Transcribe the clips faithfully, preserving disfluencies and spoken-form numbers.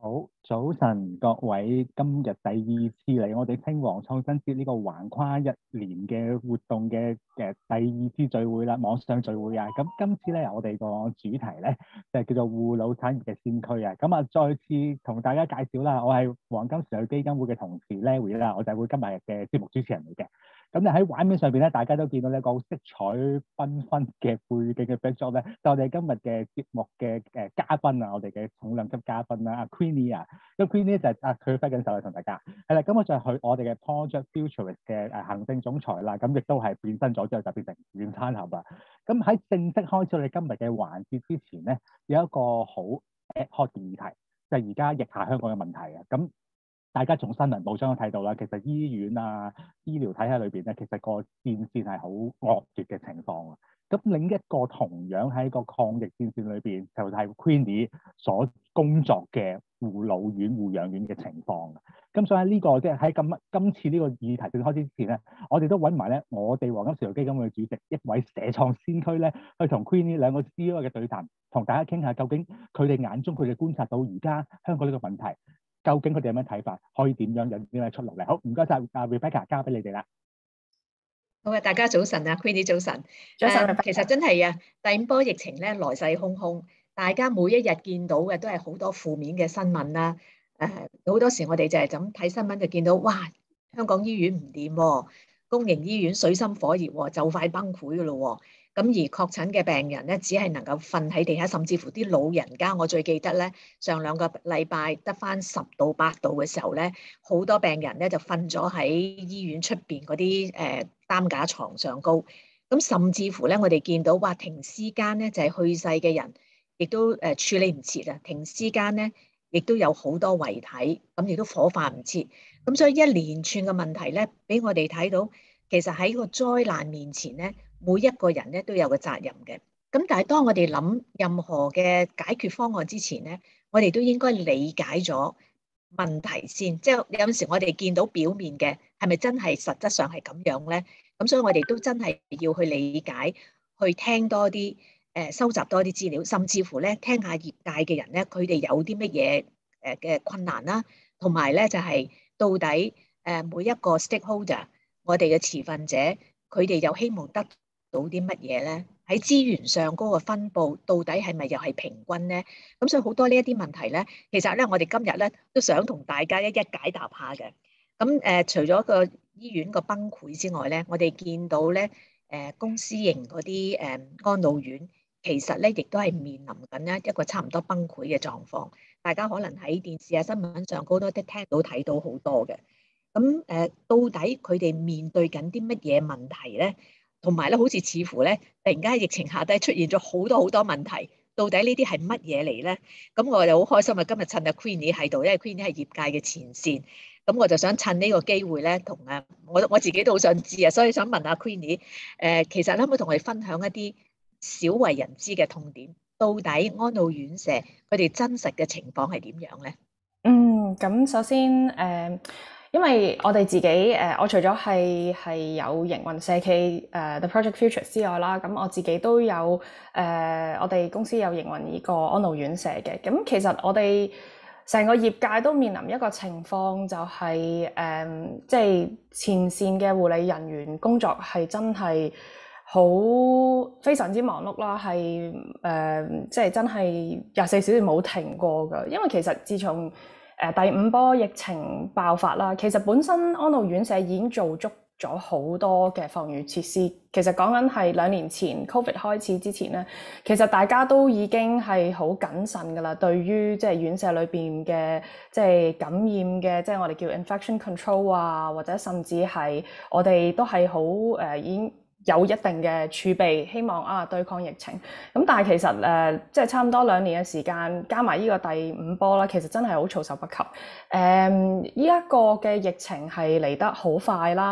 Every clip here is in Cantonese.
好，早晨各位，今日第二次嚟我哋星皇創新節呢個橫跨一年嘅活動嘅嘅第二次聚會啦，網上聚會啊。咁今次咧，我哋個主題咧就係叫做護老產業嘅先驅啊。咁啊，再次同大家介紹啦，我係黃金時代基金會嘅同事 Larry 啦，我就係會今日嘅節目主持人嚟嘅。咁咧喺畫面上邊咧，大家都見到呢一個色彩繽紛嘅背景嘅 backdrop 咧，就我哋今日嘅節目嘅誒嘉賓啊，我哋嘅重量級嘉賓啦，阿 Queenie 啊，咁 Queenie 就係啊佢揮緊手嚟同大家，係啦，咁我就係佢我哋嘅 Project Futurist 嘅誒行政總裁啦，咁亦都係變身咗之後就變成軟餐俠啦。咁喺正式開始我哋今日嘅環節之前咧，有一個好 ad hoc 嘅議題，就係而家疫下香港嘅問題啊，咁。大家從新聞報章都睇到啦，其實醫院啊、醫療體系裏邊咧，其實個戰線係好惡劣嘅情況啊。咁另一個同樣喺個抗疫戰線裏邊，就係、是、Queenie 所工作嘅護老院、護養院嘅情況。咁所以喺呢、這個即係喺今今次呢個議題正開始之前咧，我哋都揾埋咧我哋黃金時代基金會嘅主席一位社創先驅咧，去同 Queenie 兩個 C E O 嘅對談，同大家傾下究竟佢哋眼中佢哋觀察到而家香港呢個問題。究竟佢哋有咩睇法？可以點樣有啲咩出路咧？好，唔該晒，阿 Rebecca 交俾你哋啦。 好啊，大家早晨啊 ，Queenie 早晨。 早晨、 uh, 其實真係啊，第五波疫情咧來勢洶洶，大家每一日見到嘅都係好多負面嘅新聞啦。誒、uh, 好多時我哋就係咁睇新聞就見到，哇！香港醫院唔掂喎，公營醫院水深火熱喎，就快崩潰噶咯喎。咁而確診嘅病人咧，只係能夠瞓喺地下，甚至乎啲老人家，我最記得咧，上兩個禮拜得返十度八度嘅時候咧，好多病人咧就瞓咗喺醫院出邊嗰啲誒擔架床上高。咁甚至乎咧，我哋見到話停屍間咧就係去世嘅人，亦都誒處理唔切啊！停屍間咧亦都有好多遺體，咁亦都火化唔切。咁所以一連串嘅問題咧，俾我哋睇到，其實喺個災難面前咧，每一個人咧都有個責任嘅。咁但係當我哋諗任何嘅解決方案之前咧，我哋都應該理解咗問題先。即係有陣時我哋見到表面嘅係咪真係實質上係咁樣咧？咁所以我哋都真係要去理解，去聽多啲，誒收集多啲資料，甚至乎咧聽下業界嘅人咧，佢哋有啲乜嘢誒嘅困難啦，同埋咧就係到底誒每一個 stakeholder，我哋嘅持份者，佢哋又希望得到啲乜嘢咧？喺資源上嗰個分佈，到底係咪又係平均咧？咁所以好多呢一啲問題咧，其實咧我哋今日咧都想同大家一一解答下嘅。咁誒、呃，除咗個醫院個崩潰之外咧，我哋見到咧誒、呃、公私營嗰啲誒安老院，其實咧亦都係面臨緊咧一個差唔多崩潰嘅狀況。大家可能喺電視啊、新聞上高都聽到睇到好多嘅。咁誒，到底佢哋面對緊啲乜嘢問題咧？同埋咧，好似似乎咧，突然間喺疫情下低出現咗好多好多問題。到底呢啲係乜嘢嚟咧？咁我就好開心啊！今日趁阿 Queenie 喺度，因為 Queenie 係業界嘅前線。咁我就想趁呢個機會咧，同誒我我自己都好想知啊，所以想問下 Queenie，誒其實可唔可以同我哋分享一啲少為人知嘅痛點？到底安老院舍佢哋真實嘅情況係點樣咧？ 嗯，咁首先誒、呃，因為我哋自己誒、呃，我除咗係係有營運社企誒、呃、The Project Futurist 之外啦，咁我自己都有誒、呃，我哋公司有營運呢個安老院舍嘅。咁其實我哋成個業界都面臨一個情況，就係、是、誒，即、呃、係、就是、前線嘅護理人員工作係真係好非常之忙碌啦，係誒，即係真係廿四小時冇停過㗎。因為其實自從誒、呃、第五波疫情爆發啦，其實本身安老院舍已經做足咗好多嘅防禦設施。其實講緊係兩年前 Covid 開始之前咧，其實大家都已經係好謹慎㗎啦。對於即係院舍裏邊嘅即係感染嘅，即係我哋叫 infection control 啊，或者甚至係我哋都係好誒已經有一定嘅儲備，希望啊對抗疫情。咁但係其實誒、呃，即係差唔多兩年嘅時間，加埋呢個第五波啦，其實真係好措手不及。誒、嗯，呢、這、一個嘅疫情係嚟得好快啦。誒、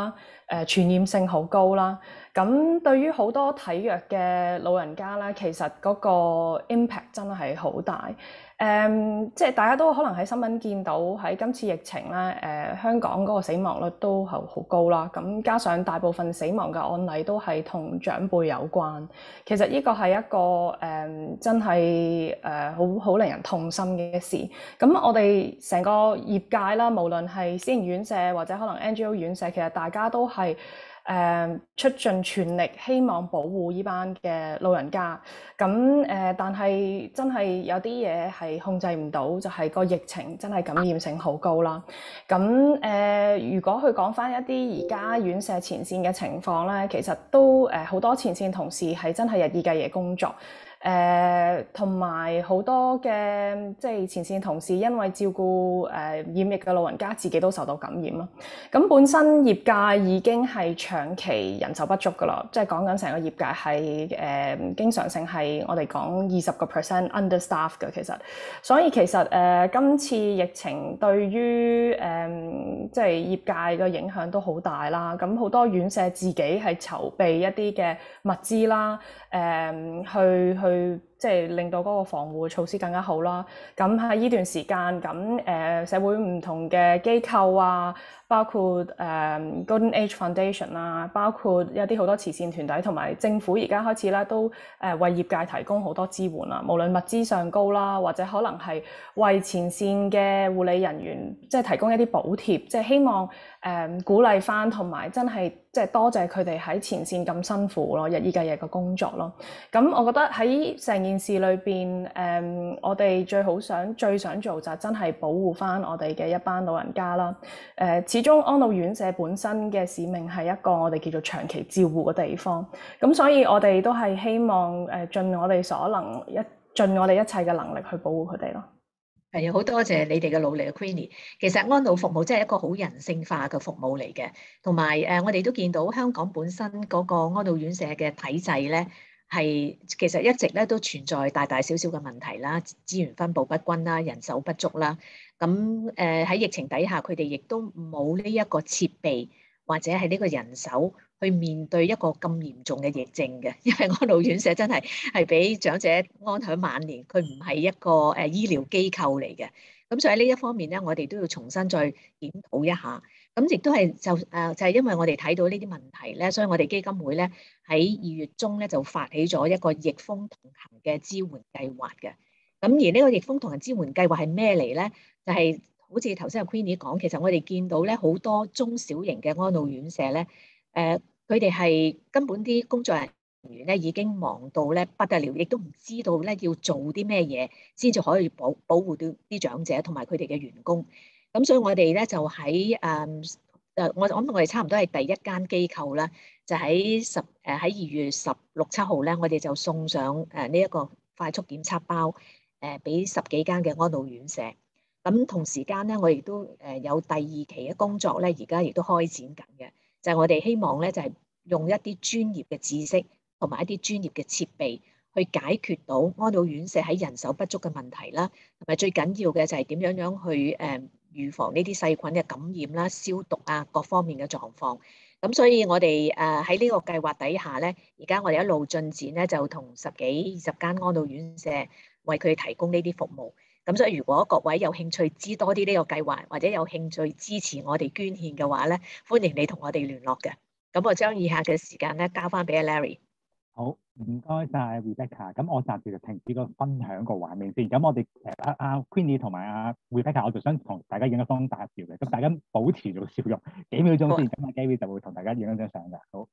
誒傳染性好高啦。咁對於好多體弱嘅老人家咧，其實嗰個 impact 真係好大。誒、嗯，即係大家都可能喺新聞見到喺今次疫情咧，誒、呃、香港嗰個死亡率都係好高啦。咁加上大部分死亡嘅案例都係同長輩有關，其實呢個係一個誒、嗯、真係誒好好令人痛心嘅事。咁我哋成個業界啦，無論係私營院舍或者可能 N G O 院舍，其實大家都係誒、呃、出盡全力，希望保護呢班嘅老人家。咁誒、呃，但係真係有啲嘢係控制唔到，就係、是、個疫情真係感染性好高啦。咁誒、呃，如果去講返一啲而家院舍前線嘅情況咧，其實都誒好、呃、多前線同事係真係日以繼夜工作。誒同埋好多嘅即係前線同事，因為照顧誒、呃、染疫嘅老人家，自己都受到感染啦。咁本身業界已經係長期人手不足㗎啦，即係講緊成個業界係誒、呃、經常性係我哋講二十個 percent understaff 嘅其實。所以其實誒、呃、今次疫情對於誒、呃、即係業界嘅影響都好大啦。咁好多院舍自己係籌備一啲嘅物資啦，誒、呃、去去。去即係令到嗰個防護措施更加好啦。咁喺呢段時間，咁誒、呃、社會唔同嘅機構啊，包括誒、呃、Golden Age Foundation 啊，包括一啲好多慈善團體同埋政府而家開始咧都誒、呃、為業界提供好多支援啦。無論物資上高啦，或者可能係為前線嘅護理人員即係提供一啲補貼，即係希望誒、呃、鼓勵返同埋真係即係多謝佢哋喺前線咁辛苦咯，日以繼夜嘅工作咯。咁我覺得喺成件事裏邊，誒、嗯，我哋最好想、最想做就真係保護返我哋嘅一班老人家啦。誒、呃，始終安老院舍本身嘅使命係一個我哋叫做長期照護嘅地方，咁所以我哋都係希望誒盡我哋所能，一盡我哋一切嘅能力去保護佢哋咯。 係啊，好多謝你哋嘅努力啊 Queenie。其實安老服務真係一個好人性化嘅服務嚟嘅，同埋誒，我哋都見到香港本身嗰個安老院舍嘅體制咧，係其實一直咧都存在大大小小嘅問題啦，資源分佈不均啦，人手不足啦。咁誒喺疫情底下，佢哋亦都冇呢一個設備或者係呢個人手去面對一個咁嚴重嘅疫症嘅，因為安老院舍真係係俾長者安享晚年，佢唔係一個誒醫療機構嚟嘅。咁所以呢一方面咧，我哋都要重新再檢討一下。咁亦都係就誒就係因為我哋睇到呢啲問題咧，所以我哋基金會咧喺二月中咧就發起咗一個逆風同行嘅支援計劃嘅。咁而呢個逆風同行支援計劃係咩嚟咧？就係、是、好似頭先阿 Queenie 講，其實我哋見到咧好多中小型嘅安老院舍咧，誒佢哋係根本啲工作人員咧已經忙到咧不得了，亦都唔知道咧要做啲咩嘢先至可以保保護到啲長者同埋佢哋嘅員工。咁所以我哋咧就喺誒誒，我我諗我哋差唔多係第一間機構啦，就喺十誒喺二月十六七號咧，我哋就送上誒呢一個快速檢測包誒俾十幾間嘅安老院舍。咁同時間咧，我亦都誒有第二期嘅工作咧，而家亦都開展緊嘅，就係我哋希望咧就係用一啲專業嘅知識同埋一啲專業嘅設備去解決到安老院舍喺人手不足嘅問題啦，同埋最緊要嘅就係點樣樣去誒預防呢啲細菌嘅感染啦、消毒啊各方面嘅狀況。咁所以我哋誒喺呢個計劃底下咧，而家我哋一路進展咧，就同十幾二十間安老院舍為佢哋提供呢啲服務。咁所以如果各位有興趣知多啲呢個計劃，或者有興趣支持我哋捐獻嘅話咧，歡迎你同我哋聯絡嘅。咁我將以下嘅時間咧交翻俾阿 Larry。 好，唔該晒 Rebecca。咁我暫時就停止個分享個畫面先。咁我哋誒阿阿 Queenie 同埋阿 Rebecca，我就想同大家影一張大笑嘅。咁大家保持咗笑容幾秒鐘先，咁阿 Gary 就會同大家影一張相嘅。好。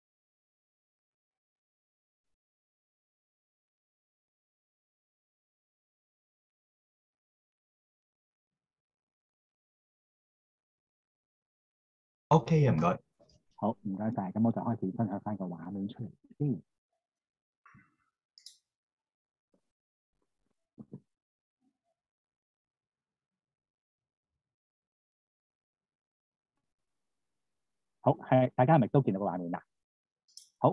OK 嘅，唔該。 好，唔該晒。咁我就開始分享翻個畫面出嚟先。好，係大家係咪都見到個畫面啦？好，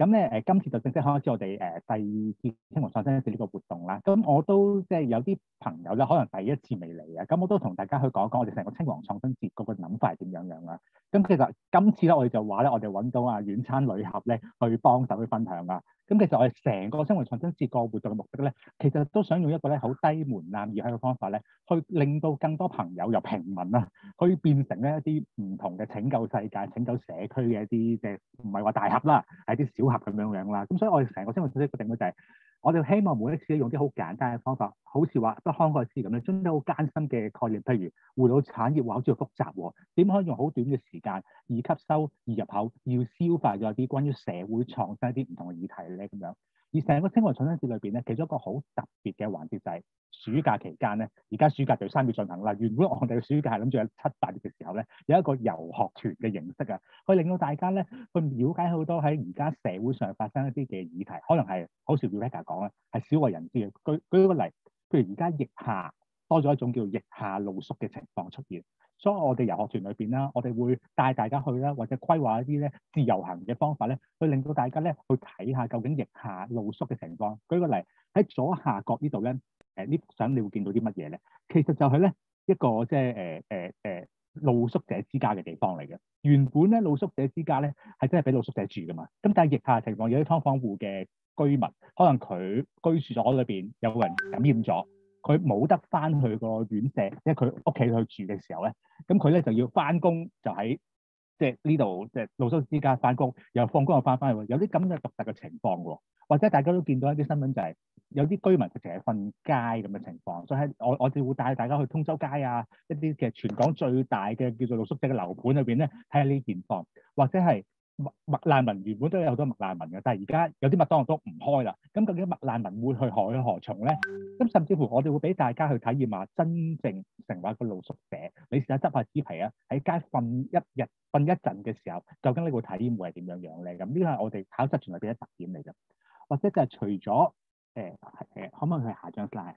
咁咧誒，今次就正式開始我哋誒、呃、第二次青黃創新節呢個活動啦。咁我都即係有啲朋友咧，可能第一次未嚟啊。咁我都同大家去講一講我哋成個青黃創新節嗰個諗法係點樣樣啦。咁其實今次咧，我哋就話咧，我哋揾到啊遠餐旅合咧去幫手去分享啊。咁其實我哋成個青黃創新節個活動嘅目的咧，其實都想用一個咧好低門檻而喺嘅方法咧，去令到更多朋友由平民啊，去變成咧一啲唔同嘅拯救世界、拯救社區嘅一啲即係唔係話大俠啦，係啲小俠咁樣樣啦。咁所以我哋成個青黃創新節嘅定位就係、是，我哋希望每一次用啲好簡單嘅方法，好似話北康嗰次咁咧，將啲好艱辛嘅概念，譬如護老產業話好似好複雜喎，點可以用好短嘅時間，易吸收、易入口，要消化咗啲關於社會創新一啲唔同嘅議題咧咁樣。而成個青黃創新節裏邊咧，其中一個好特別嘅環節就係暑假期間咧，而家暑假就三月進行啦。原本我哋嘅暑假係諗住喺七八月嘅時候咧，有一個遊學團嘅形式啊，去令到大家咧去了解好多喺而家社會上發生一啲嘅議題，可能係好似 Rebecca 講啦，係少為人知嘅。舉舉個例，譬如而家疫下多咗一種叫疫下露宿嘅情況出現。所以我哋遊學團裏邊啦，我哋會帶大家去啦，或者規劃一啲咧自由行嘅方法咧，去令到大家咧去睇下究竟疫下露宿嘅情況。舉個例，喺左下角呢度咧，誒呢幅相你會見到啲乜嘢咧？其實就係咧一個即係誒誒誒露宿者之家嘅地方嚟嘅。原本咧露宿者之家咧係真係俾露宿者住噶嘛。咁但係疫下情況，有啲劏房戶嘅居民，可能佢居住咗裏邊有人感染咗。佢冇得翻去個院舍，因為佢屋企去住嘅時候咧，咁佢咧就要翻工，就喺即係呢度即係露宿之家翻工，又放工又翻翻去，有啲咁嘅獨特嘅情況喎。或者大家都見到一啲新聞，就係有啲居民直情係瞓街咁嘅情況，所以喺我我哋會帶大家去通州街啊，一啲嘅全港最大嘅叫做露宿者嘅樓盤裏邊咧，睇下呢現況，或者係。麥麥難民原本都有好多麥難民嘅，但係而家有啲麥當勞都唔開啦。咁究竟麥難民會去何去何從咧？咁甚至乎我哋會俾大家去體驗下真正成為一個露宿者。你試下執下紙皮啊，喺街瞓一日、瞓一陣嘅時候，究竟呢個體驗會係點樣樣咧？咁呢個係我哋考察團裏邊嘅特點嚟嘅。或者就係除咗誒誒，可唔可以去下張 slide？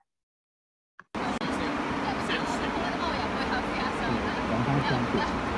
講翻張先。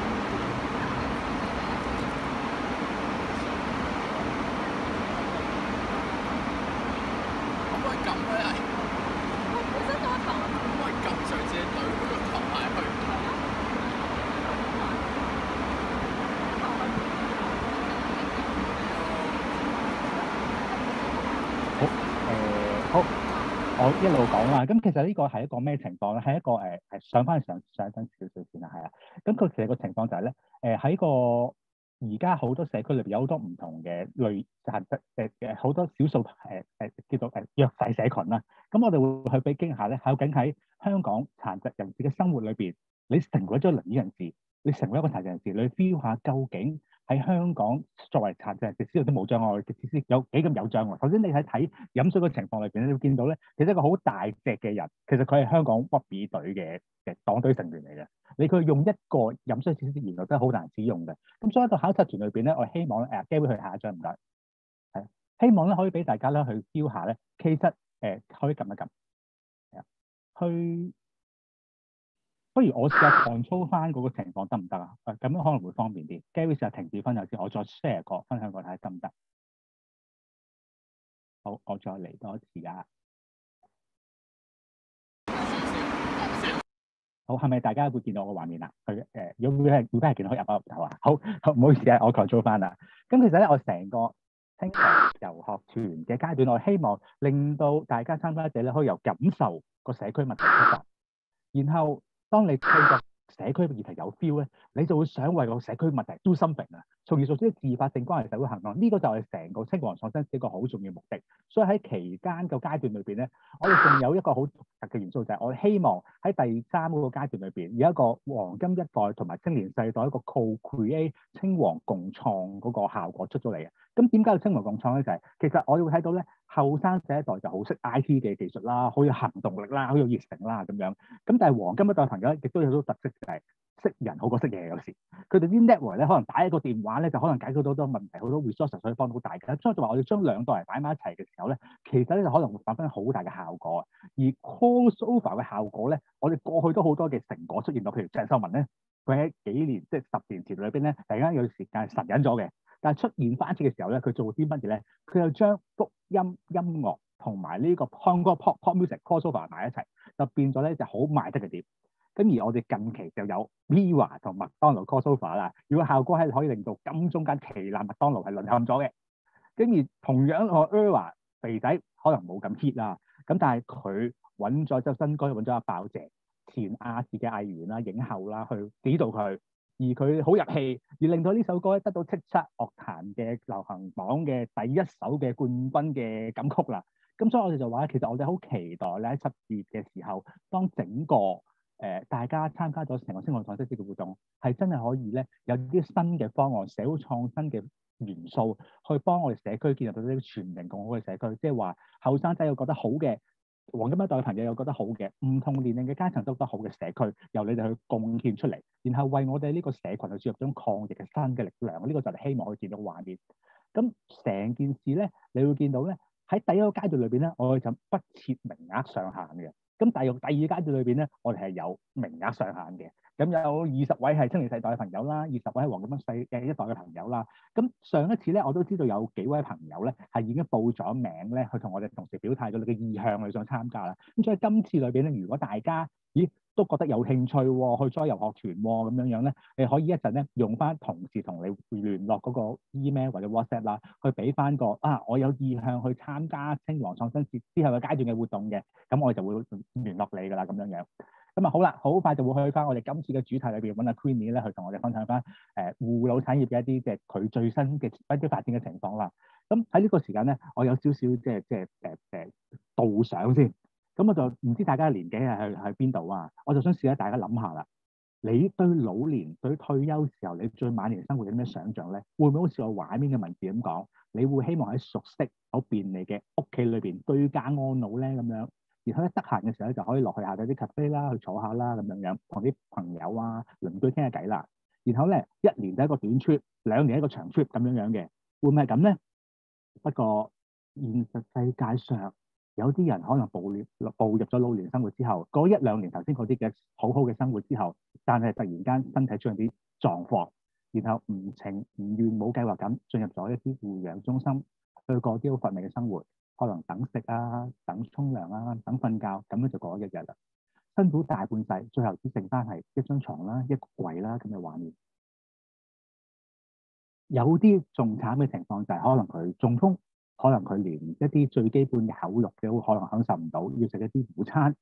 我一路講啦，咁其實呢個係一個咩情況咧？係一個誒誒、呃、上翻上上緊少少先啦，係啊。咁佢其實個情況就係、是、咧，誒、呃、喺個而家好多社區裏邊有好多唔同嘅類殘疾誒誒好多少數誒誒叫做誒弱勢社群啦。咁我哋會去比傾下咧，究竟喺香港殘疾人士嘅生活裏邊，你成為咗輪椅人士，你成為一個殘疾人士，你 feel 下究竟喺香港作為殘疾人士，知道啲冇障礙嘅設施有幾咁有障礙。首先你喺睇飲水嘅情況裏邊，你會見到咧，其實一個好大隻嘅人，其實佢係香港屈比隊嘅嘅黨隊成員嚟嘅。你佢用一個飲水設施，原來都係好難使用嘅。咁所以喺個考察團裏邊咧，我希望誒機會去下一張唔該，係希望咧可以俾大家咧去 feel 下咧，其實誒、呃、可以撳一撳，係啊，去。不如我試下 control 翻嗰個情況得唔得啊？誒咁樣可能會方便啲。Gary 試下停止分享先，我再 share 個分享個睇下得唔得？好，我再嚟多一次啊！好，係咪大家會見到我個畫面啊？佢誒，如果係如果係見到可以入翻頭啊？好，唔好意思啊，我 control 翻啦。咁其實咧，我成個青黃遊學團嘅階段，我希望令到大家參加者咧可以由感受個社區問題出發，然後。當你對個社區議題有 feel 咧，你就會想為個社區問題 do something 啊，從而做出自發性關係社會行動。呢、這個就係成個青黃創新一個好重要目的。所以喺期間個階段裏邊咧，我哋仲有一個好獨特嘅元素，就係、是、我哋希望喺第三嗰個階段裏邊有一個黃金一代同埋青年世代一個 co-create 青黃共創嗰個效果出咗嚟嘅。咁點解要青黃共創咧？就係、是、其實我哋會睇到咧，後生這一代就好識 I T 嘅技術啦，好有行動力啦，好有熱誠啦咁樣。咁但係黃金一代朋友亦都有好多特色，就係、是、識人好過識嘢。有時佢哋啲 network 咧，可能打一個電話咧，就可能解決到好多問題，好多 resource 可以幫到大家。所以就話我哋將兩代人擺埋一齊嘅時候咧，其實咧就可能會發生好大嘅效果。而 crossover 嘅效果咧，我哋過去都好多嘅成果出現到，譬如鄭秀文咧，佢喺幾年即係十年前裏邊咧，突然間有時間係神隱咗嘅。 但係出現翻一次嘅時候咧，佢做啲乜嘢咧？佢又將福音音樂同埋呢個香港 pop pop music crossover 埋一齊，就變咗咧就好賣得嘅碟。咁而我哋近期就有 Mirror 同麥當勞 crossover 啦，如果效果係可以令到金中間旗艦麥當勞係淪陷咗嘅。咁而同樣個 Error 肥仔可能冇咁 hit 啦，咁但係佢揾咗周新歌，揾咗阿爆姐前亞視嘅藝員啦、影后啦去指導佢，而佢好入戲，而令到呢首歌咧得到叱咤樂壇嘅流行榜嘅第一首嘅冠軍嘅金曲啦。咁所以我哋就話，其實我哋好期待咧喺十月嘅時候，當整個誒、呃、大家參加咗成個星夢創新節嘅活動，係真係可以咧有啲新嘅方案、社會創新嘅元素，去幫我哋社區建立到呢啲全民共好嘅社區。即係話後生仔又覺得好嘅，黃金一代嘅朋友又覺得好嘅，唔同年齡嘅階層都覺得好嘅社區，由你哋去貢獻出嚟，然後為我哋呢個社群去注入種抗疫嘅新嘅力量。呢、這個就係希望可以見到畫面。咁成件事咧，你會見到咧喺第一個階段裏邊咧，我哋就不設名額上限嘅。咁大約第二階段裏邊咧，我哋係有名額上限嘅。咁有二十位係青年世代嘅朋友啦，二十位係黃金一世嘅一代嘅朋友啦。咁上一次咧，我都知道有幾位朋友咧係已經報咗名咧，去同我哋同時表態咗你嘅意向，你想參加啦。咁所以今次裏邊咧，如果大家咦都覺得有興趣喎，去咗遊學團喎咁樣樣咧，你可以一陣咧用翻同事同你聯絡嗰個 email 或者 WhatsApp 啦，去俾翻個啊，我有意向去參加青黃創新節之後嘅階段嘅活動嘅，咁我就會聯絡你㗎啦咁樣樣。咁啊好啦，好快就會去翻我哋今次嘅主題裏邊揾阿 Queenie 咧，去同我哋分享翻誒護老產業嘅一啲即係佢最新嘅一啲發展嘅情況啦。咁喺呢個時間咧，我有少少即係即係誒誒導賞先。咁我就唔知大家嘅年紀係喺喺邊度啊？我就想試下大家諗下啦。你對老年對退休時候你最晚年生活有咩想像咧？會唔會好似我畫面嘅文字咁講？你會希望喺熟悉好便利嘅屋企裏邊居家安老咧咁樣？然後咧得閒嘅時候咧就可以落去下底啲 cafe 啦，去坐下啦咁樣樣，同啲朋友啊鄰居傾下偈啦。然後咧一年就一個短 trip，兩年一個長 trip 咁樣樣嘅，會唔會係咁咧？不過現實世界上，有啲人可能步入步入咗老年生活之後，嗰一兩年頭先嗰啲嘅好好嘅生活之後，但係突然間身體出現啲狀況，然後唔情唔願冇計劃咁進入咗一啲護養中心，去過啲好乏味嘅生活，可能等食啊、等沖涼啊、等瞓覺，咁樣就過咗一日啦。辛苦大半世，最後只剩翻係一張床啦、一個櫃啦咁嘅畫面。有啲仲慘嘅情況就係可能佢中風。可能佢連一啲最基本嘅口慾都可能享受唔到，要食一啲午餐。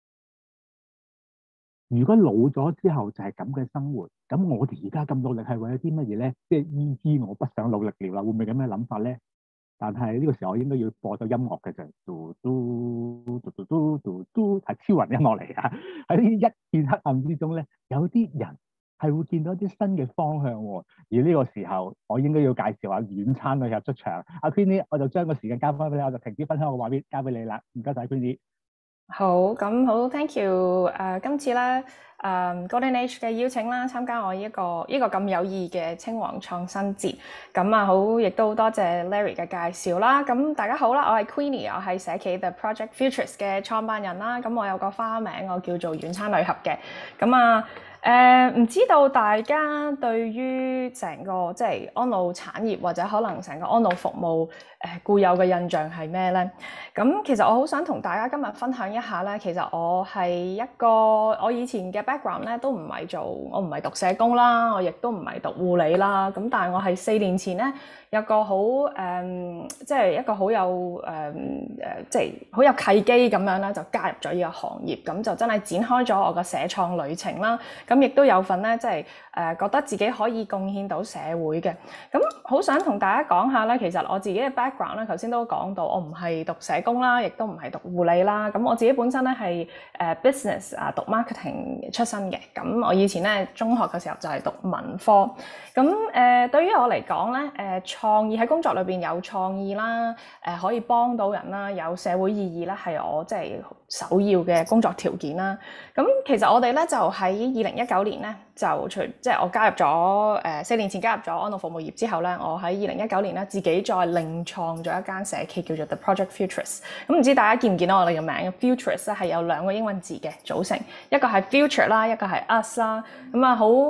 如果老咗之後就係咁嘅生活，咁我哋而家咁努力係為咗啲乜嘢咧？即係醫醫我不想努力了啦，會唔會咁嘅諗法咧？但係呢個時候我應該要播咗音樂嘅就嘟嘟嘟嘟嘟嘟嘟係超人音樂嚟㗎。喺呢一片黑暗之中咧，有啲人係會見到一啲新嘅方向喎，而呢個時候我應該要介紹下遠餐旅遊出場。阿 Queenie，我就將個時間交翻俾你，我就停止分享我個畫面，交俾你啦。唔該晒 Queenie。 好，咁好 ，thank you。誒，今次咧，誒、um, Golden Age 嘅邀請啦，參加我呢、這個呢、這個咁有意義嘅青黃創新節。咁啊，好，亦都多謝 Larry 嘅介紹啦。咁大家好啦，我係 Queenie，我係社企 The Project Futurist 嘅創辦人啦。咁我有個花名，我叫做遠餐旅俠嘅。咁啊。誒唔、呃、知道大家對於成個即係安老產業或者可能成個安老服務誒、呃、固有嘅印象係咩咧？咁其實我好想同大家今日分享一下咧。其實我係一個我以前嘅 background 咧都唔係做，我唔係讀社工啦，我亦都唔係讀護理啦。咁但係我係四年前咧有個好誒，即係一個好有誒誒，即係好有契機咁樣咧，就加入咗呢個行業，咁就真係展開咗我個社創旅程啦。咁亦都有份咧，即係誒覺得自己可以貢獻到社會嘅。咁好想同大家講下咧，其實我自己嘅 background 咧，頭先都講到，我唔係讀社工啦，亦都唔係讀護理啦。咁我自己本身咧係誒 business 啊，讀 marketing 出身嘅。咁我以前咧中學嘅時候就係讀文科。咁誒、呃、對於我嚟講咧，誒、呃、創意喺工作裏邊有創意啦，誒、呃、可以幫到人啦，有社會意義咧，係我即係首要嘅工作條件啦。咁其實我哋咧就喺二零一九年咧就除即係我加入咗誒四年前加入咗安老服務業之後咧，我喺二零一九年咧自己再另創咗一間社企叫做 The Project Futurist。咁唔知大家見唔見到我哋嘅名 Futurist 咧係有兩個英文字嘅組成，一個係 future 啦，一個係 us 啦。咁啊好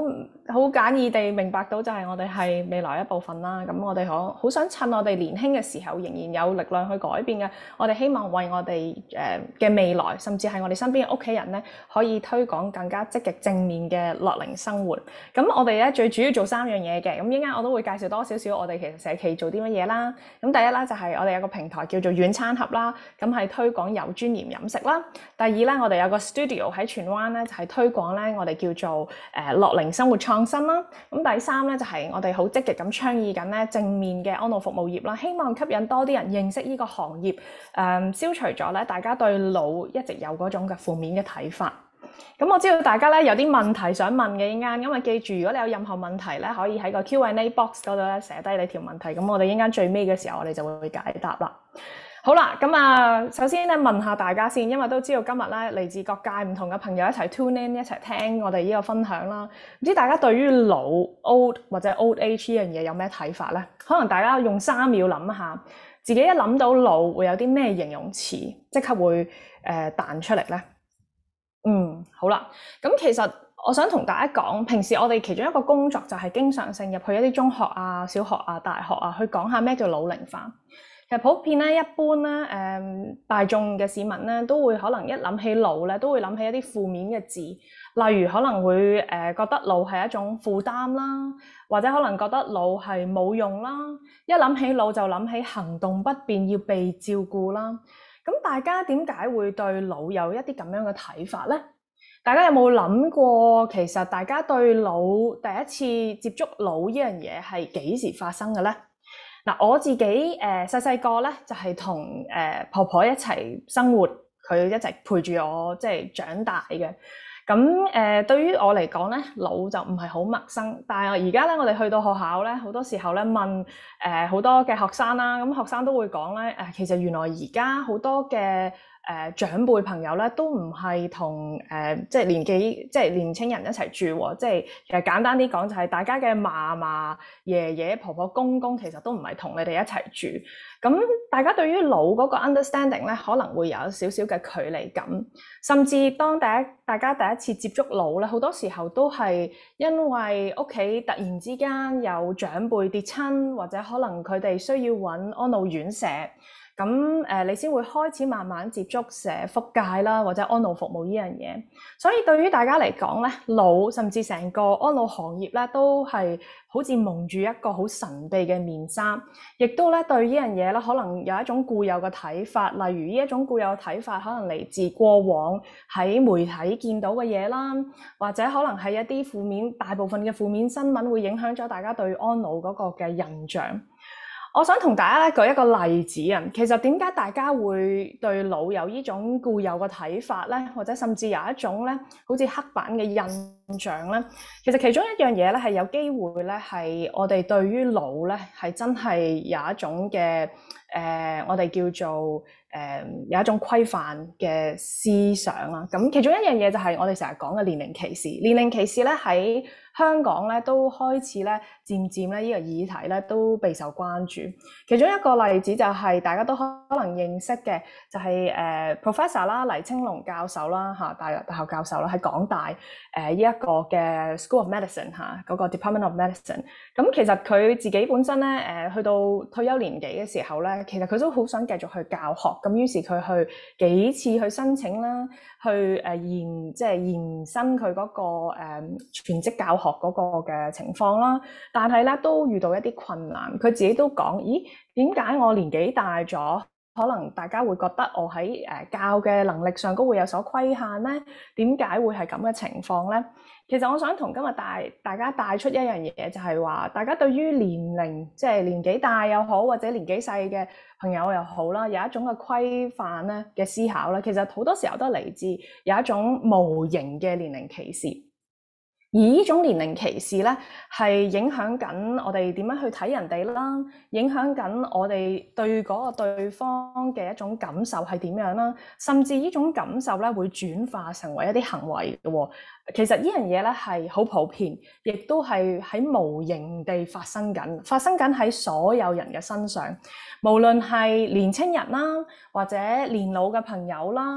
好簡易地明白到就係我哋係未來一部分啦。咁我哋可好想趁我哋年輕嘅時候，仍然有力量去改變嘅。我哋希望為我哋誒嘅未來，甚至係我哋身邊嘅屋企人咧，可以推廣更加積極正面嘅樂齡生活。咁我哋咧最主要做三樣嘢嘅。咁一陣間我都會介紹多少少我哋其實社企做啲乜嘢啦。咁第一啦就係我哋有個平台叫做軟餐盒啦，咁係推廣有尊嚴飲食啦。第二咧我哋有個 studio 喺荃灣咧，就係推廣咧我哋叫做誒樂齡生活創新啦。咁第三咧就係我哋好積極咁倡議緊咧正面嘅安老服務業啦，希望吸引多啲人認識呢個行業，誒、嗯、消除咗咧大家對老一直有嗰種嘅負面嘅睇法。咁我知道大家咧有啲問題想問嘅，一陣間，因為記住如果你有任何問題咧，可以喺個 Q and A box 嗰度咧寫低你條問題，咁我哋一陣間最尾嘅時候我哋就會解答啦。好啦，咁啊，首先咧問下大家先，因為都知道今日咧嚟自各界唔同嘅朋友一齊 tune in 一齊聽我哋呢個分享啦。唔知大家對於老 old 或者 old age 呢樣嘢有咩睇法咧？可能大家用三秒諗下，自己一諗到老會有啲咩形容詞即刻會誒、呃、彈出嚟咧？嗯，好啦，咁其實我想同大家講，平時我哋其中一個工作就係經常性入去一啲中學啊、小學啊、大學啊，去講下咩叫老齡化。其實普遍咧，一般咧，誒、嗯、大眾嘅市民咧，都會可能一諗起老咧，都會諗起一啲負面嘅字，例如可能會誒、呃、覺得老係一種負擔啦，或者可能覺得老係冇用啦。一諗起老就諗起行動不便要被照顧啦。咁大家點解會對老有一啲咁樣嘅睇法咧？大家有冇諗過，其實大家對老第一次接觸老呢樣嘢係幾時發生嘅咧？嗱，我自己誒細細個咧就係同誒婆婆一齊生活，佢一直陪住我即係長大嘅。咁誒、呃、對於我嚟講咧，老就唔係好陌生。但係而家咧，我哋去到學校咧，好多時候咧問誒好、呃、多嘅學生啦，咁學生都會講咧誒，其實原來而家好多嘅誒、呃、長輩朋友咧都唔係同誒即係年紀即係年青人一齊住喎。即係其實簡單啲講就係大家嘅嫲嫲、爺爺、婆婆、公公其實都唔係同你哋一齊住。咁大家對於老嗰個 understanding 咧，可能會有少少嘅距離感，甚至當第一大家第一次接觸老咧，好多時候都係因為屋企突然之間有長輩跌親，或者可能佢哋需要揾安老院舍。咁誒、呃，你先會開始慢慢接觸社福界啦，或者安老服務呢樣嘢。所以對於大家嚟講咧，老甚至成個安老行業咧，都係好似蒙住一個好神秘嘅面紗，亦都咧對呢樣嘢咧，可能有一種固有嘅睇法。例如呢一種固有嘅睇法，可能嚟自過往喺媒體見到嘅嘢啦，或者可能係一啲負面，大部分嘅負面新聞會影響咗大家對安老嗰個嘅印象。我想同大家咧舉一個例子啊，其實點解大家會對老有呢種固有嘅睇法咧，或者甚至有一種咧好似刻板嘅印象咧？其實其中一樣嘢咧係有機會咧係我哋對於老咧係真係有一種嘅誒、呃，我哋叫做誒、呃、有一種規範嘅思想啦。咁其中一樣嘢就係我哋成日講嘅年齡歧視。年齡歧視咧喺香港咧都開始咧漸漸咧呢個議題咧都備受關注。其中一個例子就係大家都可能認識嘅，就係誒 Professor 啦，黎青龍教授啦嚇，大大學教授啦，喺港大誒呢一個嘅 School of Medicine 嚇嗰個 Department of Medicine。咁其實佢自己本身咧誒去到退休年紀嘅時候咧，其實佢都好想繼續去教學。咁於是佢去幾次去申請啦，去誒延即係延伸佢嗰個誒全職教學嗰個嘅情況啦，但係咧都遇到一啲困難。佢自己都講：咦，點解我年紀大咗，可能大家會覺得我喺誒教嘅能力上都會有所規限咧？點解會係咁嘅情況咧？其實我想同今日帶大家帶出一樣嘢，就係話大家對於年齡，即係年紀大又好，或者年紀細嘅朋友又好啦，有一種嘅規範咧嘅思考咧，其實好多時候都嚟自有一種無形嘅年齡歧視。而呢種年齡歧視咧，係影響緊我哋點樣去睇人哋啦，影響緊我哋對嗰個對方嘅一種感受係點樣啦，甚至呢種感受咧會轉化成為一啲行為嘅喎。其實呢樣嘢咧係好普遍，亦都係喺無形地發生緊，發生緊喺所有人嘅身上，無論係年青人啦，或者年老嘅朋友啦。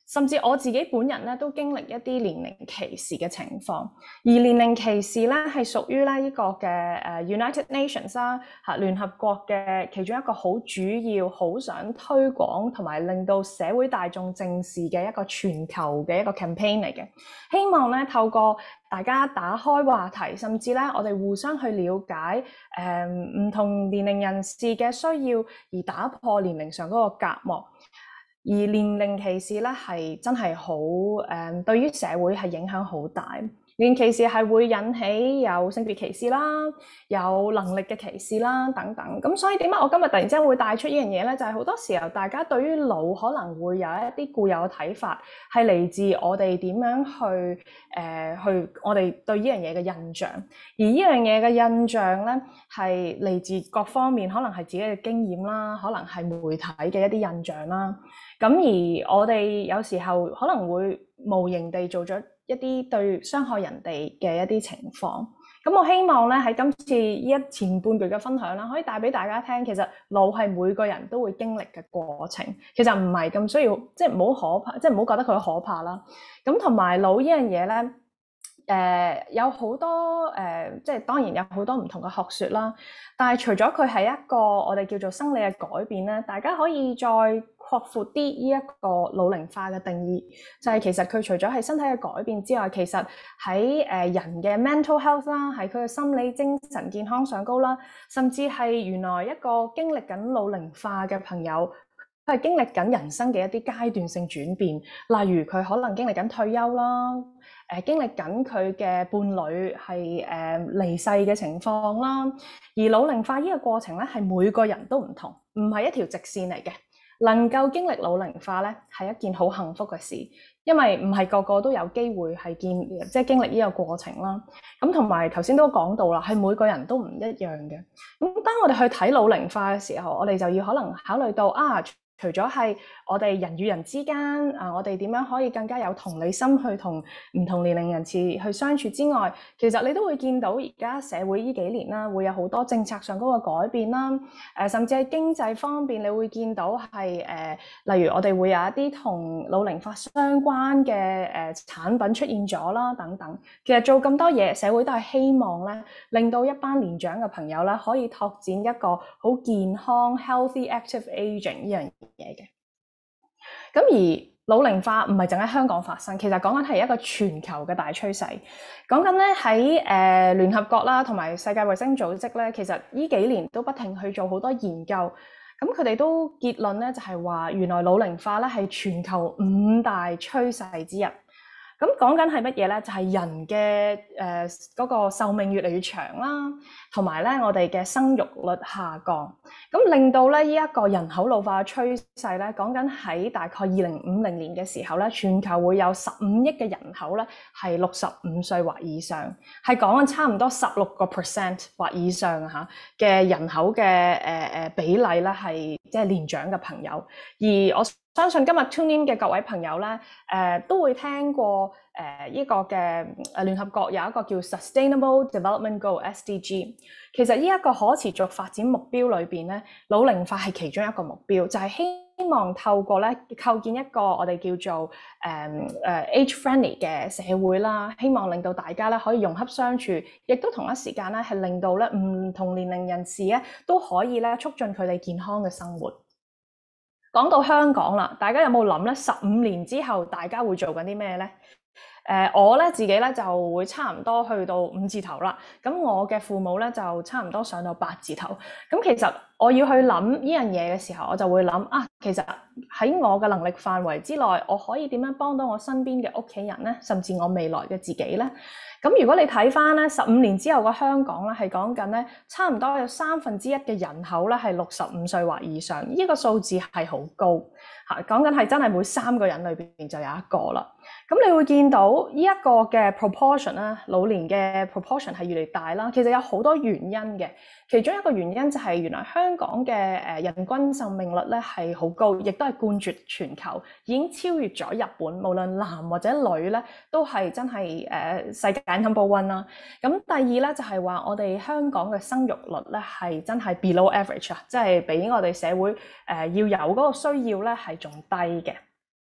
甚至我自己本人咧都經歷一啲年齡歧視嘅情況，而年齡歧視咧係屬於咧呢個嘅誒 United Nations 啦嚇聯合國嘅其中一個好主要、好想推廣同埋令到社會大眾正視嘅一個全球嘅一個 campaign 嚟嘅。希望咧透過大家打開話題，甚至咧我哋互相去了解誒唔同年齡人士嘅需要，而打破年齡上嗰個隔膜。而年齡歧視咧係真係好誒，對於社會係影響好大。年齡歧視係會引起有性別歧視啦，有能力嘅歧視啦等等。咁所以點解我今日突然之間會帶出呢樣嘢咧？就係、是、好多時候大家對於老可能會有一啲固有嘅睇法，係嚟自我哋點樣去誒、呃、去我哋對呢樣嘢嘅印象。而呢樣嘢嘅印象咧係嚟自各方面，可能係自己嘅經驗啦，可能係媒體嘅一啲印象啦。咁而我哋有時候可能會無形地做咗一啲對傷害人哋嘅一啲情況。咁我希望咧喺今次呢一前半句嘅分享啦，可以帶俾大家聽，其實老係每個人都會經歷嘅過程，其實唔係咁需要，即係唔好可怕，即係唔好覺得佢可怕啦。咁同埋老呢樣嘢咧，誒、呃、有好多誒、呃，即係當然有好多唔同嘅學説啦。但係除咗佢係一個我哋叫做生理嘅改變咧，大家可以再擴闊啲呢一個老齡化嘅定義，就係、是、其實佢除咗係身體嘅改變之外，其實喺誒、呃、人嘅 mental health 啦，喺佢嘅心理精神健康上高啦，甚至係原來一個經歷緊老齡化嘅朋友，佢係經歷緊人生嘅一啲階段性轉變，例如佢可能經歷緊退休啦，誒、呃、經歷緊佢嘅伴侶係誒、呃、離世嘅情況啦，而老齡化呢個過程咧係每個人都唔同，唔係一條直線嚟嘅。能夠經歷老齡化咧係一件好幸福嘅事，因為唔係個個都有機會係見即係經歷呢個過程啦。咁同埋頭先都講到啦，係每個人都唔一樣嘅。咁當我哋去睇老齡化嘅時候，我哋就要可能考慮到啊。除咗係我哋人與人之間啊，我哋點樣可以更加有同理心去同唔同年齡人士去相處之外，其實你都會見到而家社會呢幾年啦，會有好多政策上嗰個改變啦。誒、呃，甚至喺經濟方面，你會見到係誒、呃，例如我哋會有一啲同老齡化相關嘅誒、呃、產品出現咗啦，等等。其實做咁多嘢，社會都係希望咧，令到一班年長嘅朋友咧，可以拓展一個好健康 healthy active aging 呢樣嘢嘅。咁而老齡化唔係淨喺香港發生，其實講緊係一個全球嘅大趨勢。講緊咧喺誒聯合國啦，同埋世界衛生組織咧，其實呢幾年都不停去做好多研究。咁佢哋都結論咧，就係話原來老齡化咧係全球五大趨勢之一。咁講緊係乜嘢咧？就係、是、人嘅誒嗰個壽命越嚟越長啦，同埋咧我哋嘅生育率下降，咁令到咧呢一個人口老化嘅趨勢咧，講緊喺大概二零五零年嘅時候咧，全球會有十五億嘅人口咧係六十五歲或以上，係講緊差唔多十六個 percent 或以上嚇嘅人口嘅誒誒比例咧係即係年長嘅朋友，而我相信今日 tune in 嘅各位朋友咧，誒、呃、都會聽過誒呢、呃這個嘅誒聯合國有一個叫 Sustainable Development Goal S D G。其實呢一個可持續發展目標裏邊咧，老齡化係其中一個目標，就係、是、希望透過咧構建一個我哋叫做誒誒、呃、age friendly 嘅社會啦，希望令到大家咧可以融洽相處，亦都同一時間咧係令到咧唔同年齡人士咧都可以咧促進佢哋健康嘅生活。講到香港啦，大家有冇諗咧？十五年之後，大家會做緊啲咩咧？誒、呃，我咧自己咧就會差唔多去到五字頭啦。咁我嘅父母咧就差唔多上到八字頭。咁其實我要去諗呢樣嘢嘅時候，我就會諗啊，其實喺我嘅能力範圍之內，我可以點樣幫到我身邊嘅屋企人咧，甚至我未來嘅自己咧？咁如果你睇翻咧，十五年之後嘅香港咧，係講緊咧，差唔多有三分之一嘅人口咧係六十五歲或以上，呢、這個數字係好高嚇，講緊係真係每三個人裏邊就有一個啦。咁你會見到呢一個嘅 proportion 啦，老年嘅 proportion 係越嚟越大啦。其實有好多原因嘅，其中一個原因就係原來香港嘅誒人均壽命率咧係好高，亦都係冠絕全球，已經超越咗日本，無論男或者女咧都係真係誒、呃、世界 number one 啦。咁第二咧就係、是、話我哋香港嘅生育率咧係真係 below average 啊，即係比我哋社會誒、呃、要有嗰個需要咧係仲低嘅。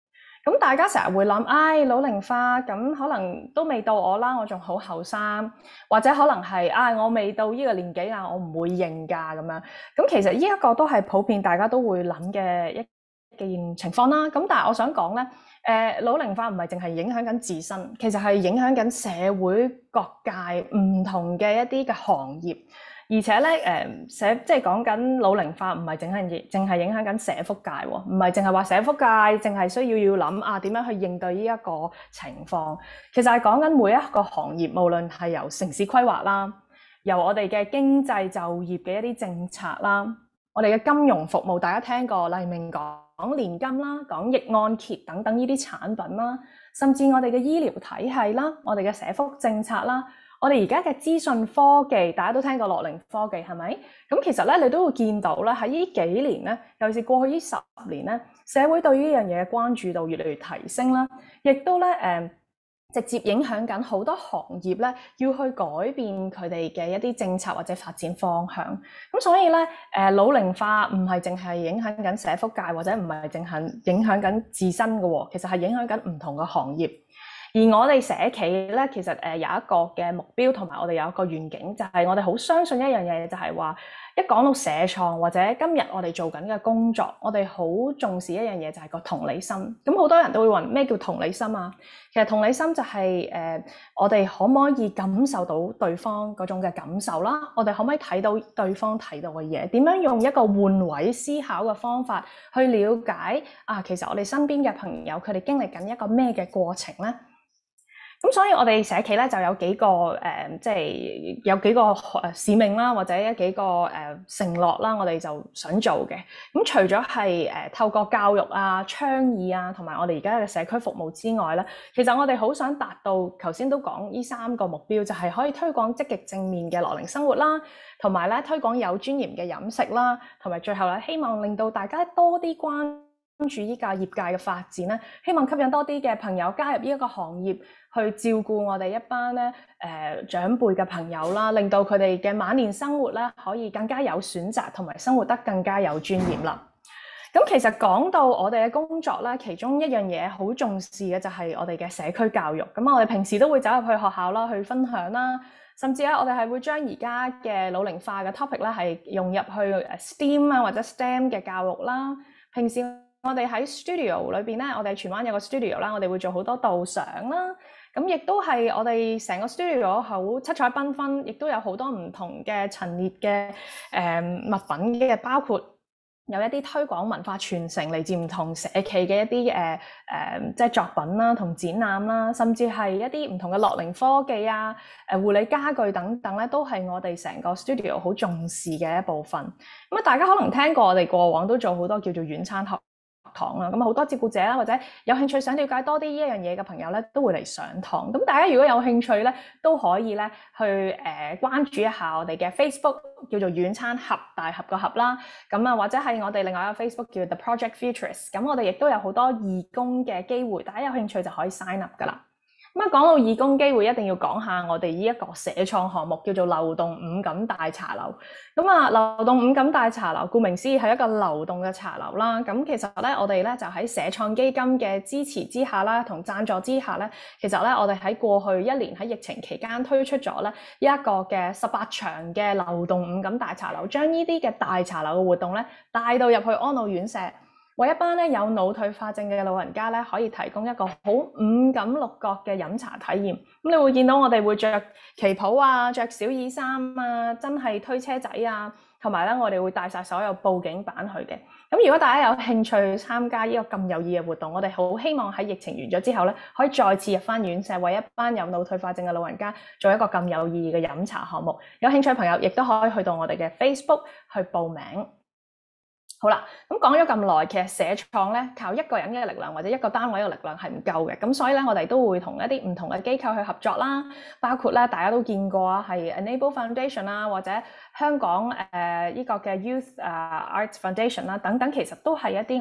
咁大家成日會諗，唉、哎，老齡化咁可能都未到我啦，我仲好後生，或者可能係唉、哎，我未到呢個年紀啊，我唔會認㗎咁樣。咁其實呢一個都係普遍大家都會諗嘅一件情況啦。咁但係我想講咧，誒、呃、老齡化唔係淨係影響緊自身，其實係影響緊社會各界唔同嘅一啲嘅行業。而且咧，誒社即係講緊老齡化，唔係淨係淨係影響緊社福界喎，唔係淨係話社福界淨係需要要諗啊點樣去應對呢一個情況。其實係講緊每一個行業，無論係由城市規劃啦，由我哋嘅經濟就業嘅一啲政策啦，我哋嘅金融服務，大家聽過黎明講年金啦，講逆按揭等等呢啲產品啦，甚至我哋嘅醫療體系啦，我哋嘅社福政策啦。我哋而家嘅資訊科技，大家都聽過樂齡科技係咪？咁其實咧，你都會見到咧，喺呢幾年咧，尤其是過去呢十年咧，社會對於呢樣嘢嘅關注度越嚟越提升啦，亦都咧誒、呃、直接影響緊好多行業咧，要去改變佢哋嘅一啲政策或者發展方向。咁所以咧，誒、呃、老齡化唔係淨係影響緊社福界，或者唔係淨係影響緊自身嘅喎，其實係影響緊唔同嘅行業。而我哋社企咧，其實誒有一個嘅目標，同埋我哋有一個願景，就係我哋好相信一樣嘢，就係話一講到社創或者今日我哋做緊嘅工作，我哋好重視一樣嘢，就係個同理心。咁好多人都會問咩叫同理心啊？其實同理心就係誒我哋可唔可以感受到對方嗰種嘅感受啦？我哋可唔可以睇到對方睇到嘅嘢？點樣用一個換位思考嘅方法去了解啊？其實我哋身邊嘅朋友佢哋經歷緊一個咩嘅過程咧？咁所以我哋社企咧就有幾個誒、呃，即係有幾個誒使命啦，或者一幾個誒、呃、承諾啦，我哋就想做嘅。咁除咗係誒透過教育啊、倡議啊，同埋我哋而家嘅社區服務之外咧，其實我哋好想達到頭先都講呢三個目標，就係可以推廣積極正面嘅樂齡生活啦，同埋咧推廣有尊嚴嘅飲食啦，同埋最後咧希望令到大家多啲關關注依個業界嘅發展咧，希望吸引多啲嘅朋友加入呢一個行業，去照顧我哋一班咧誒、呃、長輩嘅朋友啦，令到佢哋嘅晚年生活咧可以更加有選擇，同埋生活得更加有尊嚴啦。咁其實講到我哋嘅工作咧，其中一樣嘢好重視嘅就係我哋嘅社區教育。咁我哋平時都會走入去學校啦，去分享啦，甚至咧我哋係會將而家嘅老齡化嘅 topic 咧係融入去 STEAM 啊或者 STEM 嘅教育啦。平時我哋喺 studio 裏邊咧，我哋荃灣有個 studio 啦，我哋會做好多導賞啦。咁亦都係我哋成個 studio 好七彩繽紛，亦都有好多唔同嘅陳列嘅誒、呃、物品嘅，包括有一啲推廣文化傳承嚟自唔同社企嘅一啲誒誒即係作品啦，同展覽啦，甚至係一啲唔同嘅樂齡科技啊、誒護理家具等等咧，都係我哋成個 studio 好重視嘅一部分。咁啊，大家可能聽過我哋過往都做好多叫做遠餐學堂啦，咁好多照顧者啦，或者有興趣想了解多啲呢一樣嘢嘅朋友咧，都會嚟上堂。咁大家如果有興趣咧，都可以咧去誒、呃、關注一下我哋嘅 Facebook 叫做遠餐盒，大盒個盒啦。咁啊，或者係我哋另外一個 Facebook 叫 The Project Futurists。咁我哋亦都有好多義工嘅機會，大家有興趣就可以 sign up 噶啦。咁啊，講到義工機會，一定要講下我哋呢一個社創項目叫做流動五感大茶樓。咁啊，流動五感大茶樓，顧名思義係一個流動嘅茶樓啦。咁其實咧，我哋咧就喺社創基金嘅支持之下啦，同贊助之下咧，其實咧我哋喺過去一年喺疫情期間推出咗咧一個嘅十八場嘅流動五感大茶樓，將呢啲嘅大茶樓嘅活動咧帶到入去安老院舍。為一班咧有腦退化症嘅老人家咧，可以提供一個好五感六覺嘅飲茶體驗。咁你會見到我哋會着旗袍啊，着小耳衫啊，真係推車仔啊，同埋咧我哋會帶晒所有佈景板去嘅。咁如果大家有興趣參加呢個咁有意義嘅活動，我哋好希望喺疫情完咗之後咧，可以再次入翻院舍，為一班有腦退化症嘅老人家做一個咁有意義嘅飲茶項目。有興趣嘅朋友亦都可以去到我哋嘅 Facebook 去報名。好啦，咁講咗咁耐，其實社創咧靠一個人嘅力量或者一個單位嘅力量係唔夠嘅，咁所以咧我哋都會同一啲唔同嘅機構去合作啦，包括咧大家都見過啊，係 Enable Foundation 啦，或者香港誒呢、呃這個嘅 Youth 啊、uh, Arts Foundation 啦等等，其實都係一啲我哋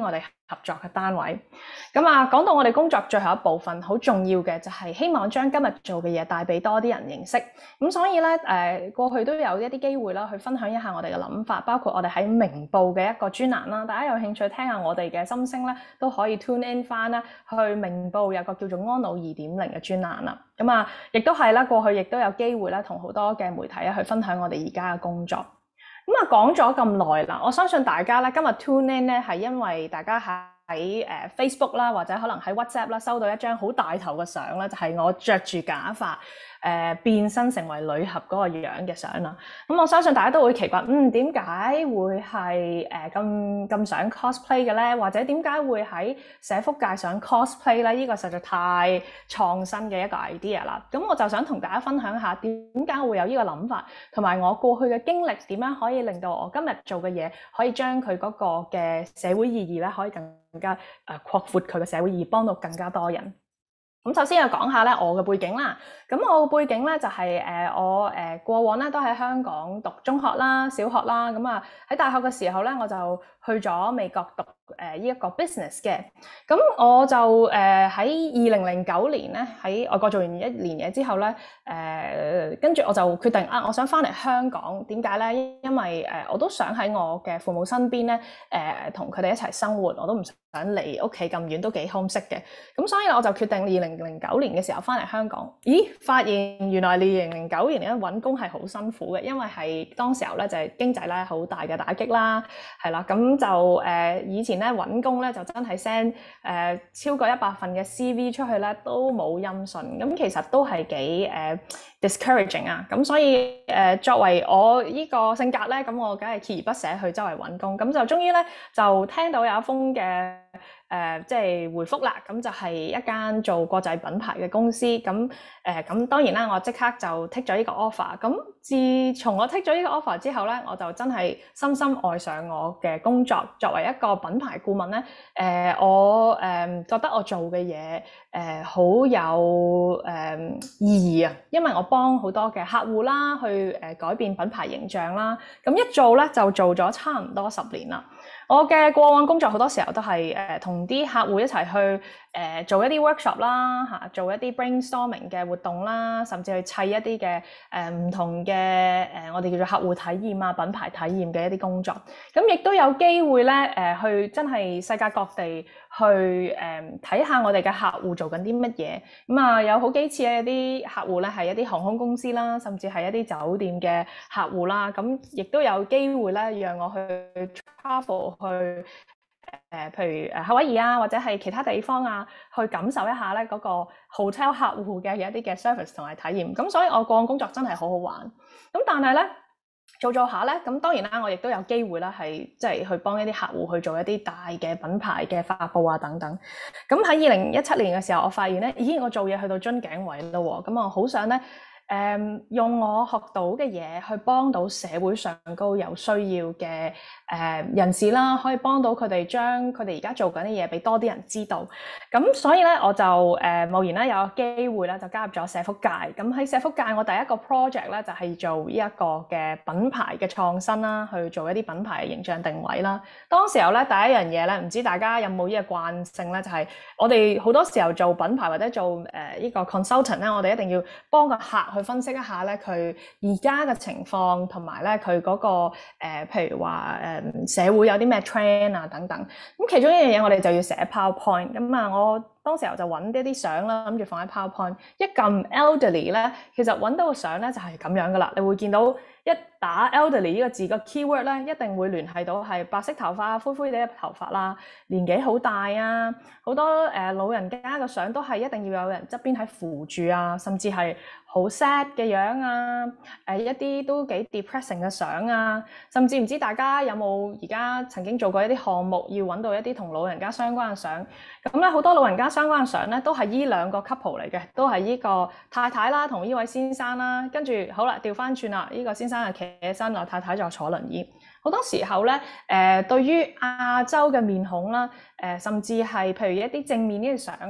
合作嘅單位。咁啊，講到我哋工作最後一部分，好重要嘅就係希望將今日做嘅嘢帶俾多啲人認識。咁所以咧，誒、呃、過去都有一啲機會啦，去分享一下我哋嘅諗法，包括我哋喺明報嘅一個專欄啦。大家有興趣聽下我哋嘅心聲咧，都可以 tune in 翻啦，去明報有個叫做安老二點零嘅專欄啦。咁啊，亦都係啦，過去亦都有機會咧，同好多嘅媒體啊去分享我哋而家嘅工作。咁啊，講咗咁耐啦，我相信大家咧今日 tune in 咧係因為大家喺喺誒 Facebook 啦，或者可能喺 WhatsApp 啦，收到一張好大頭嘅相咧，就係我着住假髮誒、呃、變身成為女俠嗰個樣嘅相啦。咁我相信大家都會奇怪，嗯，點解會係誒咁咁想 cosplay 嘅咧？或者點解會喺社福界想 cosplay 咧？呢個實在太創新嘅一個 idea 啦。咁我就想同大家分享下點解會有呢個諗法，同埋我過去嘅經歷點樣可以令到我今日做嘅嘢可以將佢嗰個嘅社會意義咧可以更更加誒擴闊佢嘅社會意義，幫到更加多人。咁首先就講下咧我嘅背景啦。咁我嘅背景咧就係、是、誒、呃、我誒、呃、過往咧都喺香港讀中學啦、小學啦。咁啊喺大學嘅時候咧，我就去咗美國讀誒呢一個 business 嘅。咁我就誒喺二零零九年咧喺外國做完一年嘢之後咧，誒跟住我就決定啊，我想翻嚟香港。點解咧？因為誒、呃、我都想喺我嘅父母身邊咧，誒同佢哋一齊生活，我都唔想離屋企咁遠，都幾 homesick嘅。咁所以我就決定二零零九年嘅時候翻嚟香港。咦，發現原來二零零九年咧揾工係好辛苦嘅，因為係當時候咧就係、是、經濟咧好大嘅打擊啦，係啦。咁就誒、呃、以前咧揾工咧就真係 send 誒超過一百份嘅 C V 出去咧都冇音訊，咁其實都係幾誒、呃、discouraging 啊。咁所以誒、呃、作為我呢個性格咧，咁我梗係鍥而不捨去周圍揾工。咁就終於咧就聽到有一封嘅誒、呃，即係回覆啦，咁就係一間做國際品牌嘅公司，咁誒，咁、呃、當然啦，我即刻就 take 咗呢個 offer。咁自從我 take 咗呢個 offer 之後咧，我就真係深深愛上我嘅工作。作為一個品牌顧問咧，誒、呃，我誒、呃、覺得我做嘅嘢誒好有誒、呃、意義啊，因為我幫好多嘅客戶啦，去誒改變品牌形象啦。咁一做咧就做咗差唔多十年啦。我嘅過往工作好多時候都係誒同啲客戶一齊去誒、呃、做一啲 workshop 啦嚇、啊，做一啲 brainstorming 嘅活動啦，甚至去砌一啲嘅誒唔同嘅誒、呃、我哋叫做客戶體驗啊、品牌體驗嘅一啲工作。咁亦都有機會咧誒、呃、去真係世界各地去誒睇下我哋嘅客戶做緊啲乜嘢。咁啊有好幾次嘅啲客戶咧係一啲航空公司啦，甚至係一啲酒店嘅客戶啦。咁亦都有機會咧讓我去 travel。去誒、呃，譬如誒夏威夷啊，或者係其他地方啊，去感受一下咧嗰個 hotel 客戶嘅一啲嘅 service 同埋體驗。咁所以我個案工作真係好好玩。咁但係咧做做下咧，咁當然啦，我亦都有機會啦，係即係去幫一啲客戶去做一啲大嘅品牌嘅發佈啊等等。咁喺二零一七年嘅時候，我發現咧，咦，我做嘢去到樽頸位咯喎，咁我好想咧。誒、um, 用我學到嘅嘢去幫到社會上高有需要嘅誒、呃、人士啦，可以幫到佢哋將佢哋而家做緊嘅嘢俾多啲人知道。咁所以咧我就誒貿然咧有機會咧就加入咗社福界。咁喺社福界我第一個 project 咧就係、是、做呢一個嘅品牌嘅創新啦，去做一啲品牌嘅形象定位啦。當時候咧第一樣嘢咧，唔知大家有冇呢個慣性咧，就係、是、我哋好多時候做品牌或者做誒呢、呃這個 consultant 咧，我哋一定要幫個客去分析一下咧，佢而家嘅情況同埋咧佢嗰個誒、呃，譬如話誒、呃、社會有啲咩 trend 啊等等。咁其中一樣嘢我哋就要寫 PowerPoint。咁啊，我當時候就揾一啲相啦，諗住放喺 PowerPoint。一撳 elderly 咧，其實揾到個相咧就係咁樣噶啦。你會見到一打 elderly 呢個字個 keyword 咧，一定會聯繫到係白色頭髮、灰灰地嘅頭髮啦，年紀好大啊，好多誒、呃、老人家嘅相都係一定要有人側邊喺扶住啊，甚至係好 sad 嘅樣啊，誒、呃、一啲都幾 depressing 嘅相啊，甚至唔知大家有冇而家曾經做過一啲項目，要揾到一啲同老人家相關嘅相。咁咧好多老人家相關嘅相咧，都係依兩個 couple 嚟嘅，都係依個太太啦同依位先生啦。跟住好啦，調翻轉啦，依、這個先生就企起身，老太太就坐輪椅。好多時候咧，誒、呃、對於亞洲嘅面孔啦，誒、呃、甚至係譬如一啲正面呢啲相咧，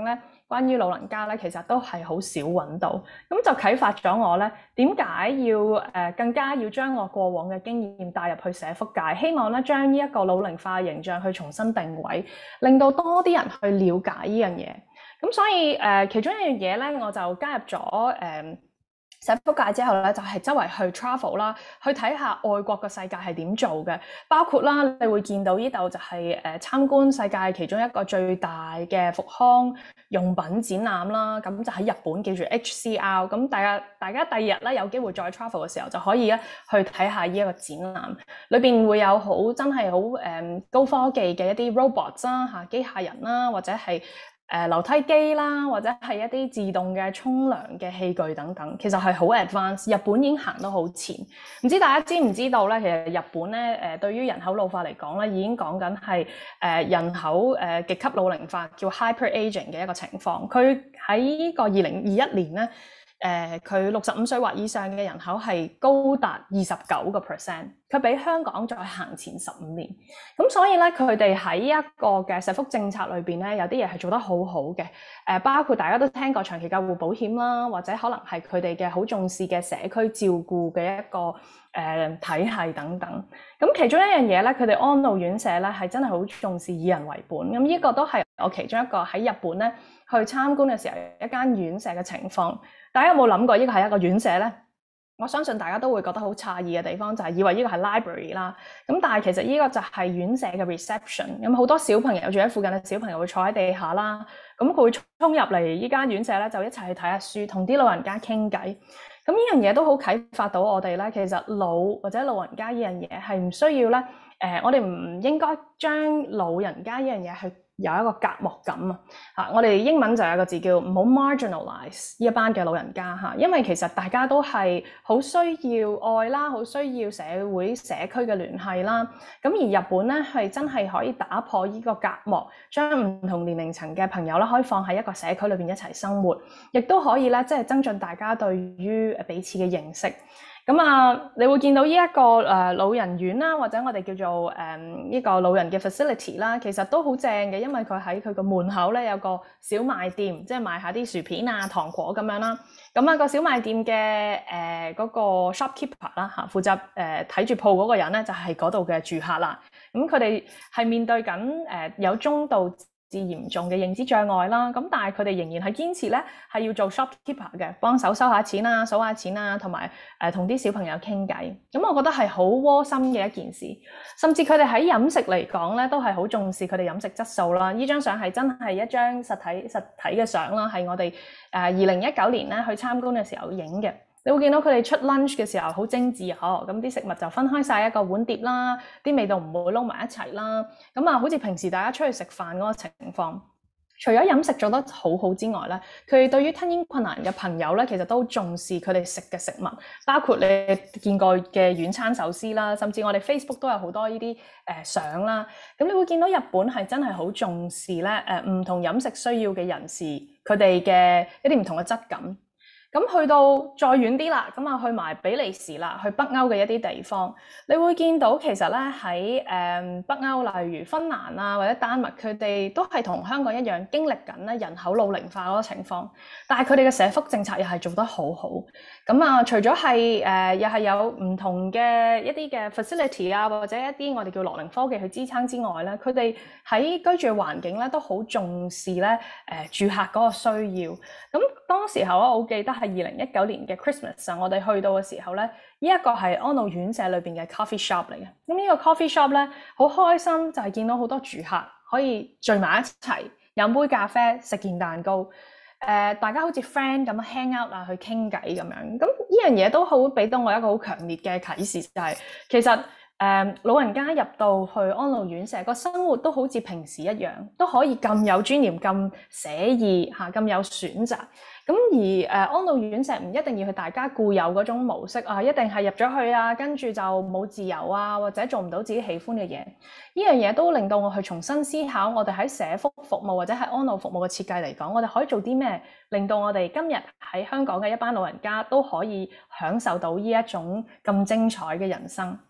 關於老人家咧，其實都係好少揾到，咁就啟發咗我咧，點解要誒、呃、更加要將我過往嘅經驗帶入去社福界，希望咧將呢一個老齡化形象去重新定位，令到多啲人去了解呢樣嘢。咁所以誒、呃，其中一樣嘢咧，我就加入咗誒。呃社福界之後咧，就係、是、周圍去 travel 啦，去睇下外國嘅世界係點做嘅，包括啦，你會見到呢度就係、是、誒、呃、參觀世界其中一個最大嘅復康用品展覽啦，咁就喺日本叫做 H C R， 咁大家大家第二日咧有機會再 travel 嘅時候就可以咧去睇下呢一個展覽，裏邊會有好真係好誒高科技嘅一啲 robots 啦嚇機械人啦，或者係誒樓梯機啦，或者係一啲自動嘅沖涼嘅器具等等，其實係好 advanced。日本已經行得好前，唔知大家知唔知道咧？其實日本咧誒對於人口老化嚟講咧，已經講緊係誒人口誒極級老齡化，叫 hyper aging 嘅一個情況。佢喺呢個二零二一年咧。誒佢六十五歲或以上嘅人口係高達二十九個 percent，佢比香港再行前十五年。咁所以咧，佢哋喺一個嘅社福政策裏邊咧，有啲嘢係做得好好嘅。誒包括大家都聽過長期救護保險啦，或者可能係佢哋嘅好重視嘅社區照顧嘅一個誒、呃、體系等等。咁其中一樣嘢咧，佢哋安老院舍咧係真係好重視以人為本。咁呢個都係我其中一個喺日本咧去參觀嘅時候一間院舍嘅情況。大家有冇諗過呢個係一個院舍咧？我相信大家都會覺得好詫異嘅地方就係以為呢個係 library 啦。咁但係其實呢個就係院舍嘅 reception。咁好多小朋友住喺附近嘅小朋友會坐喺地下啦。咁佢會衝入嚟呢間院舍咧，就一齊去睇下書，同啲老人家傾偈。咁呢樣嘢都好啟發到我哋咧。其實老或者老人家呢樣嘢係唔需要咧。誒、呃，我哋唔應該將老人家呢樣嘢去有一個隔膜感啊！嚇，我哋英文就有一個字叫唔好 marginalize 呢一班嘅老人家嚇，因為其實大家都係好需要愛啦，好需要社會社區嘅聯繫啦。咁而日本咧係真係可以打破呢個隔膜，將唔同年齡層嘅朋友啦，可以放喺一個社區裏邊一齊生活，亦都可以咧即係增進大家對於彼此嘅認識。咁啊，你會見到呢一個誒老人院啦，或者我哋叫做誒呢個老人嘅 facility 啦，其實都好正嘅，因為佢喺佢個門口咧有個小賣店，即係賣下啲薯片啊、糖果咁樣啦。咁啊個小賣店嘅誒嗰個 shopkeeper 啦嚇，負責誒睇住鋪嗰個人咧就係嗰度嘅住客啦。咁佢哋係面對緊誒有中度至嚴重嘅認知障礙啦，咁但係佢哋仍然係堅持咧，係要做 shopkeeper 嘅，幫手收下錢啊、數下錢啊，同埋誒同啲小朋友傾偈。咁我覺得係好窩心嘅一件事。甚至佢哋喺飲食嚟講咧，都係好重視佢哋飲食質素啦。呢張相係真係一張實體實體嘅相啦，係我哋誒二零一九年咧去參觀嘅時候影嘅。你會見到佢哋出 lunch 嘅時候好精緻嗬，咁啲食物就分開晒一個碗碟啦，啲味道唔會撈埋一齊啦。咁啊，好似平時大家出去食飯嗰個情況，除咗飲食做得好好之外咧，佢哋對於吞咽困難嘅朋友咧，其實都重視佢哋食嘅食物，包括你見過嘅軟餐壽司啦，甚至我哋 Facebook 都有好多呢啲誒相啦。咁你會見到日本係真係好重視咧誒唔同飲食需要嘅人士，佢哋嘅一啲唔同嘅質感。咁去到再遠啲啦，咁啊去埋比利時啦，去北歐嘅一啲地方，你會見到其實咧喺誒北歐，例如芬蘭啊或者丹麥，佢哋都係同香港一樣經歷緊咧人口老齡化嗰個情況，但係佢哋嘅社福政策又係做得好好。咁啊，除咗係誒又係有唔同嘅一啲嘅 facility 啊，或者一啲我哋叫樂齡科技去支撐之外咧，佢哋喺居住嘅環境咧都好重視咧誒、呃、住客嗰個需要。咁當時候我好記得係二零一九年嘅 Christmas 啊，我哋去到嘅時候咧，呢、這、一個係安老院舍裏邊嘅 coffee shop 嚟嘅。咁呢個 coffee shop 咧，好開心就係見到好多住客可以聚埋一齊飲杯咖啡、食件蛋糕，誒、呃、大家好似 friend 咁 hang out 啊，去傾偈咁樣。咁呢樣嘢都好俾到我一個好強烈嘅啟示，就係、是、其實誒、呃、老人家入到去安老院舍個生活都好似平時一樣，都可以咁有尊嚴、咁寫意嚇、咁有選擇。咁而誒、呃、安老院舍唔一定要去大家固有嗰種模式啊，一定係入咗去啊，跟住就冇自由啊，或者做唔到自己喜歡嘅嘢。呢樣嘢都令到我去重新思考，我哋喺社福服務或者係安老服務嘅設計嚟講，我哋可以做啲咩，令到我哋今日喺香港嘅一班老人家都可以享受到呢一種咁精彩嘅人生。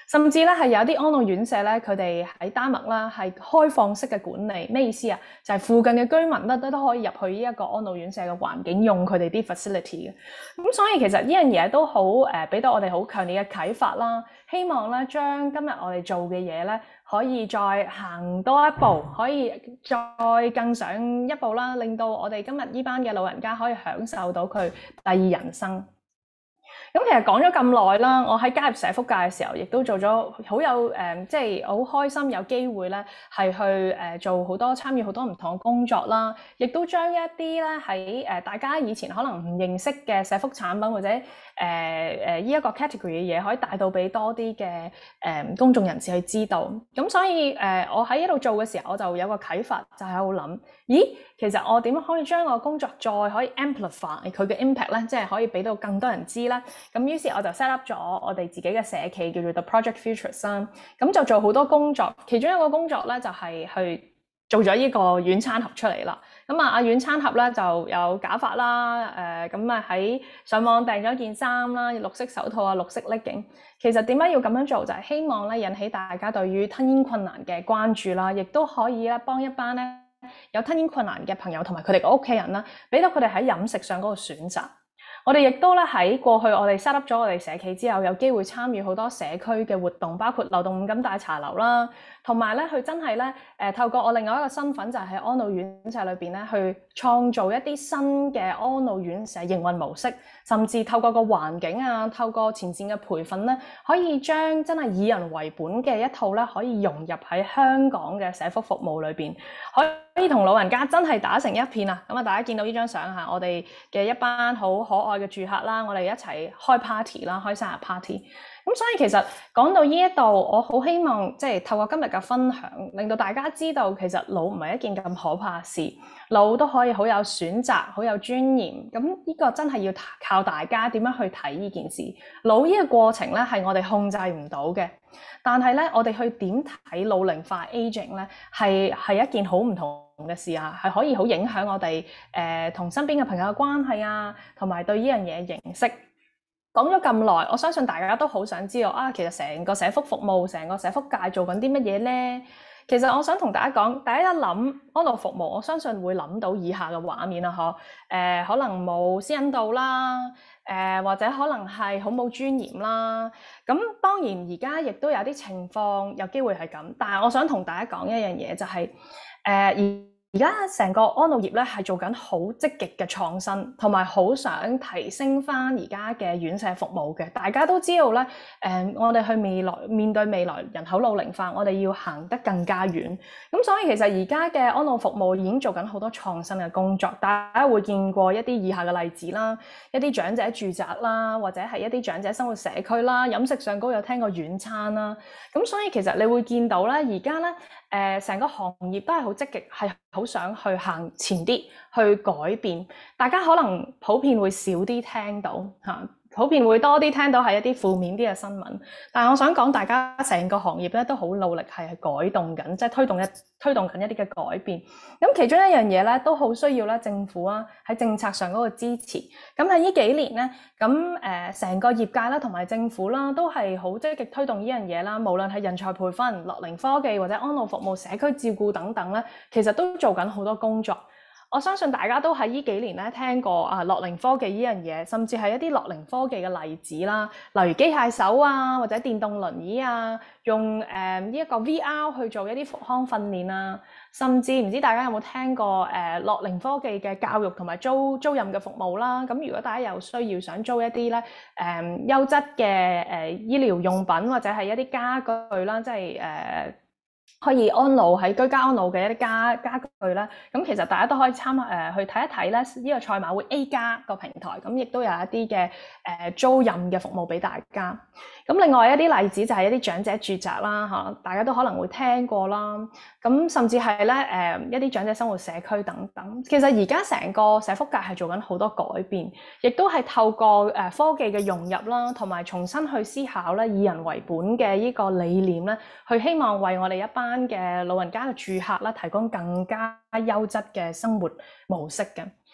甚至咧係有啲安老院舍咧，佢哋喺丹麥啦係開放式嘅管理，咩意思啊？就係、是、附近嘅居民咧都都可以入去呢一個安老院舍嘅環境，用佢哋啲 facility 嘅。咁所以其實呢樣嘢都好誒，俾到我哋好強烈嘅啟發啦。希望咧將今日我哋做嘅嘢咧，可以再行多一步，可以再更上一步啦，令到我哋今日呢班嘅老人家可以享受到佢第二人生。咁其實講咗咁耐啦，我喺加入社福界嘅時候，亦都做咗好有誒，即係好開心有機會咧，係去誒做好多參與好多唔同嘅工作啦，亦都將一啲咧喺誒大家以前可能唔認識嘅社福產品或者誒誒呢一個 category 嘅嘢，可以帶到俾多啲嘅誒公眾人士去知道。咁所以誒、呃，我喺呢度做嘅時候，我就有個啟發，就喺度諗，咦，其實我點樣可以將我工作再可以 amplify 佢嘅 impact 咧，即係可以俾到更多人知咧。咁於是我就 set up 咗我哋自己嘅社企叫做 The Project Futures 啦，咁就做好多工作，其中一個工作咧就係去做咗呢個軟餐盒出嚟啦。咁啊，阿軟餐盒咧就有假髮啦，誒咁啊喺上網訂咗件衫啦，綠色手套啊，綠色 legging。其實點解要咁樣做？就係希望咧引起大家對於吞嚥困難嘅關注啦，亦都可以咧幫一班咧有吞嚥困難嘅朋友同埋佢哋嘅屋企人啦，俾到佢哋喺飲食上嗰個選擇。我哋亦都咧喺過去，我哋 set up 咗我哋社企之後，有機會參與好多社區嘅活動，包括流動五金大茶樓啦，同埋咧佢真係咧誒透過我另外一個身份，就係喺安老院舍裏邊咧去創造一啲新嘅安老院舍營運模式，甚至透過個環境啊，透過前線嘅培訓咧，可以將真係以人為本嘅一套咧，可以融入喺香港嘅社福服務裏邊，可以可以同老人家真係打成一片啊！咁啊，大家見到呢張相嚇，我哋嘅一班好可愛嘅住客啦，我哋一齊開 party 啦，開生日 party。咁所以其實講到呢一度，我好希望即係透過今日嘅分享，令到大家知道其實老唔係一件咁可怕嘅事，老都可以好有選擇，好有尊嚴。咁呢個真係要靠大家點樣去睇呢件事。老呢個過程咧係我哋控制唔到嘅，但係咧我哋去點睇老齡化 aging 咧，係係一件好唔同嘅事啊，係可以好影響我哋誒同身邊嘅朋友嘅關係啊，同埋對呢樣嘢認識。講咗咁耐，我相信大家都好想知道啊，其實成個社福服務、成個社福界做緊啲乜嘢咧？其實我想同大家講，第一一諗安老服務，我相信會諗到以下嘅畫面啦，嗬、呃，誒可能冇私隱度啦，誒、呃、或者可能係好冇尊嚴啦。咁當然而家亦都有啲情況有機會係咁，但係我想同大家講一樣嘢，就係誒而。而家成個安老業咧係做緊好積極嘅創新，同埋好想提升翻而家嘅院舍服務嘅。大家都知道咧，誒、呃，我哋去未來面對未來人口老齡化，我哋要行得更加遠。咁所以其實而家嘅安老服務已經做緊好多創新嘅工作。大家會見過一啲以下嘅例子啦，一啲長者住宅啦，或者係一啲長者生活社區啦，飲食上高有聽過軟餐啦。咁所以其實你會見到咧，而家咧。誒成、呃、個行業都係好積極，係好想去行前啲，去改變。大家可能普遍會少啲聽到嚇，普遍會多啲聽到係一啲負面啲嘅新聞。但係我想講，大家成個行業咧都好努力係改動緊，即係推動一推動緊一啲嘅改變。咁其中一樣嘢咧，都好需要咧政府啊喺政策上嗰個支持。咁喺呢幾年咧，咁誒成個業界啦同埋政府啦，都係好積極推動呢樣嘢啦。無論係人才培訓、樂齡科技或者安老服務、社區照顧等等咧，其實都做緊好多工作。我相信大家都喺呢幾年咧聽過啊樂齡科技呢樣嘢，甚至係一啲樂齡科技嘅例子啦，例如機械手啊，或者電動輪椅啊，用誒呢一個 V R 去做一啲復康訓練啊，甚至唔知大家有冇聽過誒樂齡科技嘅教育同埋租租賃嘅服務啦。咁如果大家有需要想租一啲咧誒優質嘅誒醫療用品或者係一啲家具啦，即係誒。呃可以安老喺居家安老嘅一啲家家具啦，咁其實大家都可以參考誒去睇一睇咧呢個賽馬會 A 加個平台，咁亦都有一啲嘅誒租賃嘅服務俾大家。咁另外一啲例子就係一啲長者住宅啦嚇，大家都可能會聽過啦。咁甚至係咧誒一啲長者生活社區等等。其實而家成個社福界係做緊好多改變，亦都係透過誒科技嘅融入啦，同埋重新去思考咧以人為本嘅呢個理念咧，去希望為我哋一班嘅老人家嘅住客啦，提供更加優質嘅生活模式嘅。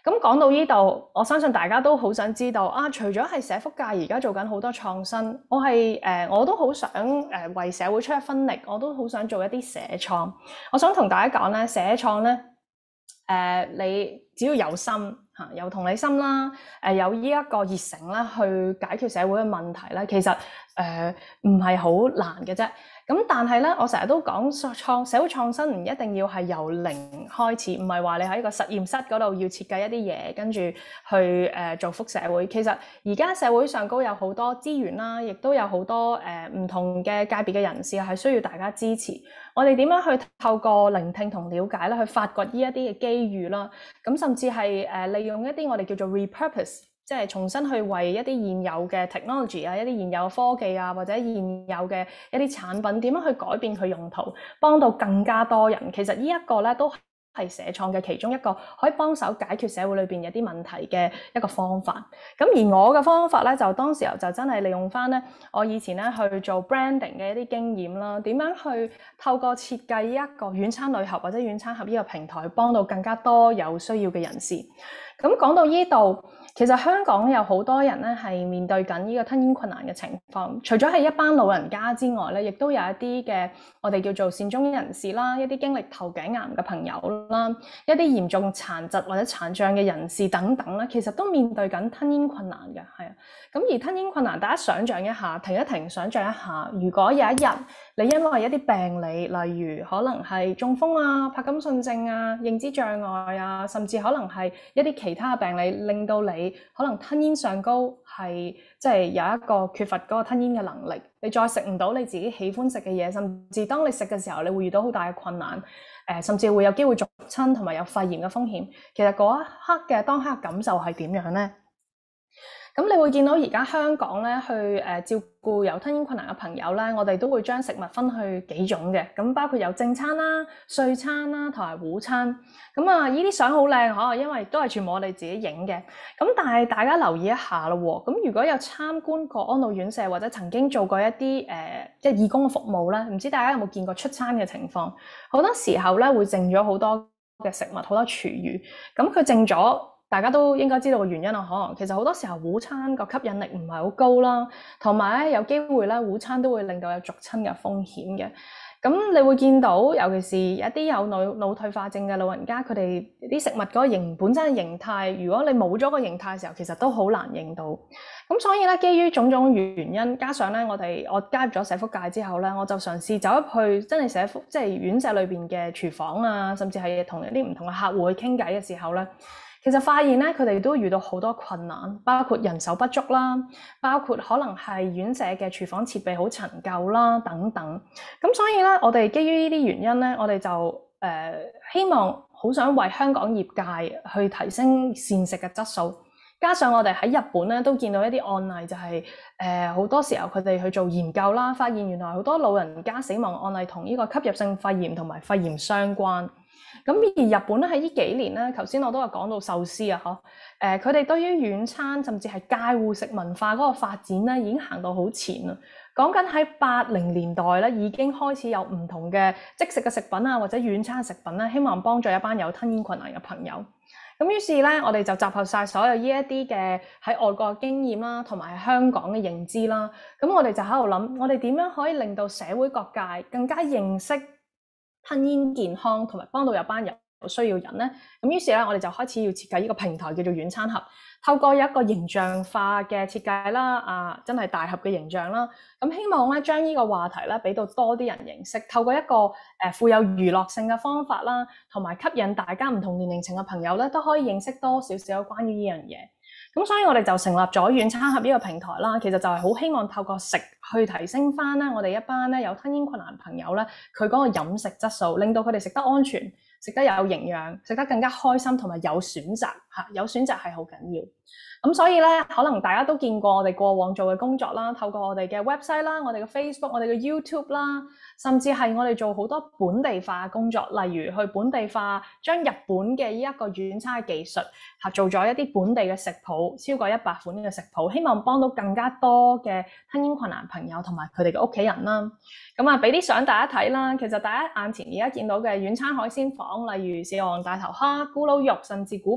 咁講到呢度，我相信大家都好想知道啊，除咗係社福界而家做緊好多創新，我係誒、呃、我都好想誒、呃、為社會出一分力，我都好想做一啲社創。我想同大家講咧，社創咧誒，你只要有心嚇，有同理心啦，誒、呃、有呢一個熱誠啦，去解決社會嘅問題咧，其實誒唔係好難嘅啫。咁但係咧，我成日都講創社會創新唔一定要係由零開始，唔係話你喺個實驗室嗰度要設計一啲嘢，跟住去誒、呃、造福社會。其實而家社會上高有好多資源啦，亦都有好多誒唔、呃、同嘅界別嘅人士係需要大家支持。我哋點樣去透過聆聽同了解咧，去發掘呢一啲嘅機遇啦。咁甚至係誒、呃、利用一啲我哋叫做 repurpose。即係重新去為一啲現有嘅 technology 啊，一啲現有科技啊，或者現有嘅一啲產品，點樣去改變佢用途，幫到更加多人。其實呢一個咧都係社創嘅其中一個可以幫手解決社會裏邊有啲問題嘅一個方法。咁而我嘅方法咧，就當時候就真係利用翻咧我以前咧去做 branding 嘅一啲經驗啦，點樣去透過設計呢一個遠餐旅盒或者遠餐盒呢個平台，幫到更加多有需要嘅人士。咁講到呢度，其實香港有好多人咧係面對緊呢個吞嚥困難嘅情況，除咗係一班老人家之外咧，亦都有一啲嘅我哋叫做善終人士啦，一啲經歷頭頸癌嘅朋友啦，一啲嚴重殘疾或者殘障嘅人士等等咧，其實都面對緊吞嚥困難嘅，係啊。咁而吞嚥困難，大家想象一下，停一停，想象一下，如果有一日你因為一啲病理，例如可能係中風啊、柏金遜症啊、認知障礙啊，甚至可能係一啲其他嘅病理，令到你可能吞嚥上高係即係有一個缺乏嗰個吞嚥嘅能力，你再食唔到你自己喜歡食嘅嘢，甚至當你食嘅時候，你會遇到好大嘅困難，誒、呃，甚至會有機會續親同埋有肺炎嘅風險。其實嗰一刻嘅當刻嘅感受係點樣呢？咁你會見到而家香港咧去誒、呃、照顧有吞嚥困難嘅朋友咧，我哋都會將食物分去幾種嘅，咁包括有正餐啦、碎餐啦同埋糊餐。咁啊，呢啲相好靚嗬，因為都係全部我哋自己影嘅。咁但係大家留意一下咯喎，咁如果有參觀過安老院舍或者曾經做過一啲誒、呃、即係義工嘅服務咧，唔知大家有冇見過出餐嘅情況？好多時候咧會剩咗好多嘅食物，好多廚餘。咁佢剩咗，大家都應該知道個原因啦。可能其實好多時候糊餐個吸引力唔係好高啦，同埋咧有機會咧糊餐都會令到有續親嘅風險嘅。咁你會見到，尤其是一啲有腦腦退化症嘅老人家，佢哋啲食物嗰個形本身嘅形態，如果你冇咗個形態嘅時候，其實都好難認到。咁所以咧，基於種種原因，加上咧我哋我加入咗社福界之後咧，我就嘗試走入去真係社福即係院舍裏邊嘅廚房啊，甚至係同一啲唔同嘅客戶去傾偈嘅時候咧，其實發現咧，佢哋都遇到好多困難，包括人手不足啦，包括可能係院舍嘅廚房設備好陳舊啦等等。咁所以咧，我哋基於呢啲原因咧，我哋就誒、呃、希望好想為香港業界去提升膳食嘅質素。加上我哋喺日本咧都見到一啲案例，就係誒好多時候佢哋去做研究啦，發現原來好多老人家死亡案例同呢個吸入性肺炎同埋肺炎相關。咁而日本咧喺呢幾年咧，頭先我都有講到壽司啊，嗬、呃，誒佢哋對於遠餐甚至係介護食文化嗰個發展咧，已經行到好前啦。講緊喺八零年代咧，已經開始有唔同嘅即食嘅食品啊，或者遠餐食品咧，希望幫助一班有吞嚥困難嘅朋友。咁於是咧，我哋就集合晒所有呢一啲嘅喺外國嘅經驗啦，同埋香港嘅認知啦。咁我哋就喺度諗，我哋點樣可以令到社會各界更加認識吞嚥健康，同埋幫到有班有需要人咧？咁於是咧，我哋就開始要設計呢個平台，叫做遠餐盒。透過有一個形象化嘅設計啦，啊，真係大盒嘅形象啦。咁希望咧，將呢個話題咧，俾到多啲人認識。透過一個誒、呃、富有娛樂性嘅方法啦，同埋吸引大家唔同年齡層嘅朋友咧，都可以認識多少少關於呢樣嘢。咁所以我哋就成立咗遠餐盒呢個平台啦。其實就係好希望透過食去提升翻咧，我哋一班咧有吞嚥困難朋友咧，佢嗰個飲食質素，令到佢哋食得安全，食得有營養，食得更加開心，同埋有選擇嚇，有選擇係好緊要。咁所以咧，可能大家都見過我哋過往做嘅工作啦，透過我哋嘅 website 啦，我哋嘅 Facebook，我哋嘅 YouTube 啦，甚至係我哋做好多本地化嘅工作，例如去本地化將日本嘅呢一個遠餐嘅技術嚇做咗一啲本地嘅食譜，超過一百款嘅食譜，希望幫到更加多嘅吞嚥困難朋友同埋佢哋嘅屋企人啦。咁啊，俾啲相大家睇啦。其實大家眼前而家見到嘅遠餐海鮮房，例如豉油皇大頭蝦、咕嚕肉，甚至古法蒸驢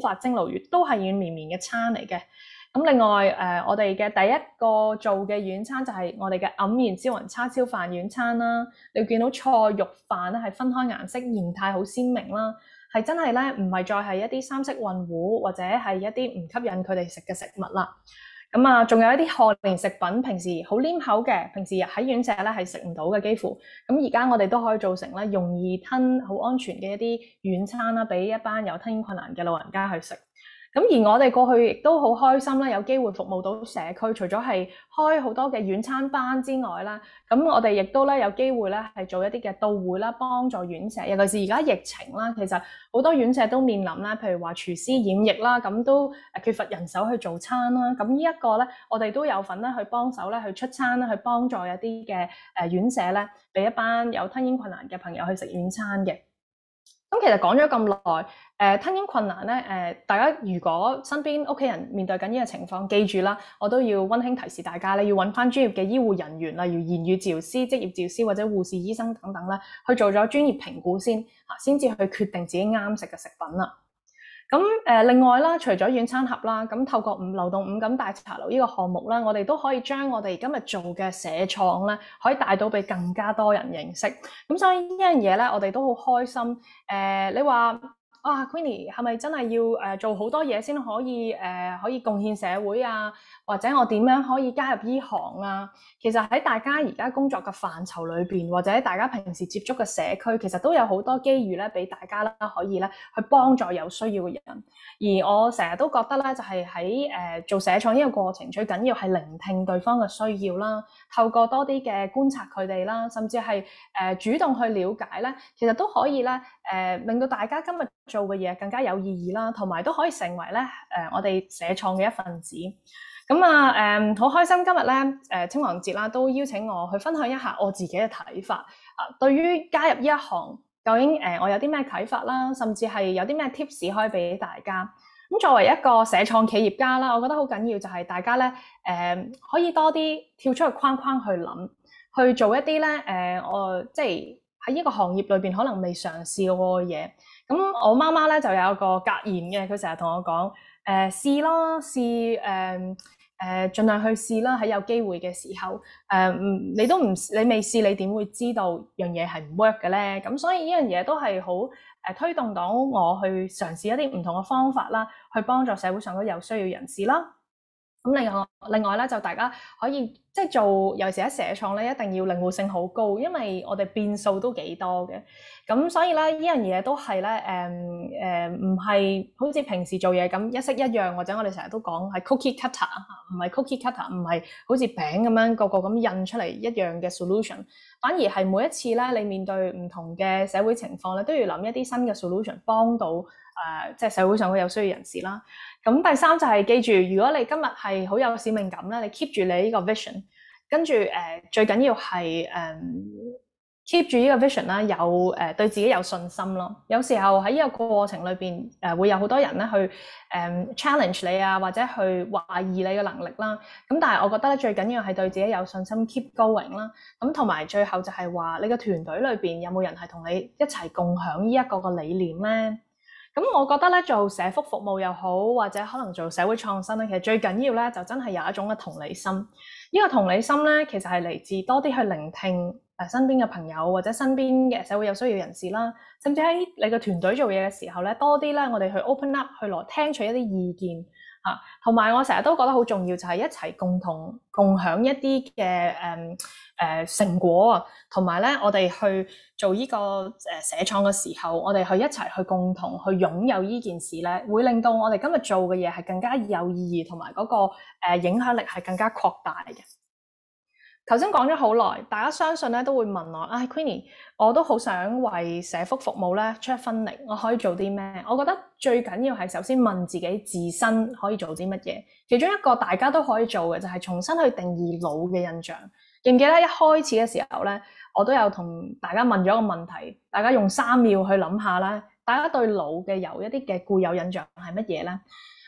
個月，都係軟綿綿嘅餐嚟嘅。咁另外誒、呃，我哋嘅第一個做嘅軟餐就係我哋嘅黯然銷魂叉燒飯軟餐啦。你會見到菜肉飯咧係分開顏色，形態好鮮明啦，係真係咧唔係再係一啲三色混糊或者係一啲唔吸引佢哋食嘅食物啦。咁啊，仲有一啲賀年食品，平時好黏口嘅，平時喺院舍咧係食唔到嘅幾乎。咁而家我哋都可以做成咧容易吞、好安全嘅一啲軟餐啦，俾一班有吞嚥困難嘅老人家去食。咁而我哋過去亦都好開心啦，有機會服務到社區，除咗係開好多嘅軟餐班之外啦，咁我哋亦都咧有機會咧係做一啲嘅到會啦，幫助院舍。尤其是而家疫情啦，其實好多院舍都面臨啦，譬如話廚師染疫啦，咁都缺乏人手去做餐啦。咁呢一個咧，我哋都有份咧去幫手咧去出餐啦，去幫助一啲嘅誒院舍咧，俾一班有吞嚥困難嘅朋友去食軟餐嘅。咁其實講咗咁耐，誒、呃、吞嚥困難咧，誒、呃、大家如果身邊屋企人面對緊呢個情況，記住啦，我都要溫馨提示大家咧，要揾翻專業嘅醫護人員，例如言語治療師、職業治療師或者護士、醫生等等咧，去做咗專業評估先，嚇先至去決定自己啱食嘅食品啦。咁誒、呃、另外啦，除咗軟餐盒啦，咁透過五流動五感大茶樓呢個項目啦，我哋都可以將我哋今日做嘅社創咧，可以帶到俾更加多人認識。咁所以呢樣嘢咧，我哋都好開心。誒、呃，你話啊 Queenie 係咪真係要誒、呃、做好多嘢先可以誒、呃、可以貢獻社會啊？或者我點樣可以加入呢行啊？其實喺大家而家工作嘅範疇裏邊，或者大家平時接觸嘅社區，其實都有好多機遇咧，俾大家啦可以咧去幫助有需要嘅人。而我成日都覺得咧，就係喺誒做社創呢個過程，最緊要係聆聽對方嘅需要啦，透過多啲嘅觀察佢哋啦，甚至係誒、呃、主動去了解咧，其實都可以咧誒、呃、令到大家今日做嘅嘢更加有意義啦，同埋都可以成為咧誒、呃、我哋社創嘅一份子。咁啊，誒、嗯，好開心今日咧，誒、呃，青黃節啦，都邀請我去分享一下我自己嘅睇法。啊，對於加入呢一行，究竟誒、呃、我有啲咩啟發啦，甚至係有啲咩 tips 可以俾大家。咁作為一個社創企業家啦，我覺得好緊要就係大家咧，誒、呃，可以多啲跳出去框框去諗，去做一啲咧，誒、呃，我即係喺呢個行業裏邊可能未嘗試過嘅嘢。咁我媽媽咧就有一個格言嘅，佢成日同我講，誒、呃，試咯，試誒。呃誒、呃，盡量去試啦，喺有機會嘅時候，誒、呃，唔，你都唔，你未試，你點會知道樣嘢係唔 work 嘅咧？咁所以呢樣嘢都係好誒，推動到我去嘗試一啲唔同嘅方法啦，去幫助社會上都有需要人士啦。咁另外，另外咧就大家可以即係做，尤其是喺社創咧，一定要靈活性好高，因為我哋變數都幾多嘅。咁所以咧，呢樣嘢都係咧，誒、呃、誒，唔、呃、係好似平時做嘢咁一式一樣，或者我哋成日都講係 cookie cutter，唔係 cookie cutter，唔係好似餅咁樣個個咁印出嚟一樣嘅 solution，反而係每一次咧，你面對唔同嘅社會情況咧，都要諗一啲新嘅 solution，幫到誒、呃、即係社會上會有需要人士啦。咁第三就係記住，如果你今日係好有使命感咧，你 keep 住你呢個 vision，跟住誒、呃、最緊要係誒、呃、keep 住呢個 vision 啦，有誒、呃、對自己有信心咯。有時候喺呢個過程裏邊誒、呃、會有好多人咧去誒、呃、challenge 你啊，或者去懷疑你嘅能力啦。咁但係我覺得咧，最緊要係對自己有信心 keep going 啦。咁同埋最後就係話你個團隊裏邊有冇人係同你一齊共享呢一個個理念咧？咁我覺得咧，做社福服務又好，或者可能做社會創新咧，其實最緊要咧就真係有一種嘅同理心。呢個同理心咧，其實係嚟自多啲去聆聽誒身邊嘅朋友或者身邊嘅社會有需要人士啦，甚至喺你個團隊做嘢嘅時候咧，多啲咧我哋去 open up 去來聽取一啲意見嚇，同埋我成日都覺得好重要就係一齊共同共享一啲嘅誒誒成果啊，同埋咧我哋去做呢個誒社創嘅時候，我哋去一齊去共同去擁有呢件事咧，會令到我哋今日做嘅嘢係更加有意義，同埋嗰個誒影響力係更加擴大嘅。頭先講咗好耐，大家相信咧都會問我，唉、哎、Queenie，我都好想為社福服務咧出一分力，我可以做啲咩？我覺得最緊要係首先問自己自身可以做啲乜嘢。其中一個大家都可以做嘅就係重新去定義老嘅印象。記唔記得一開始嘅時候咧，我都有同大家問咗一個問題，大家用三秒去諗下啦，大家對老嘅有一啲嘅固有印象係乜嘢咧？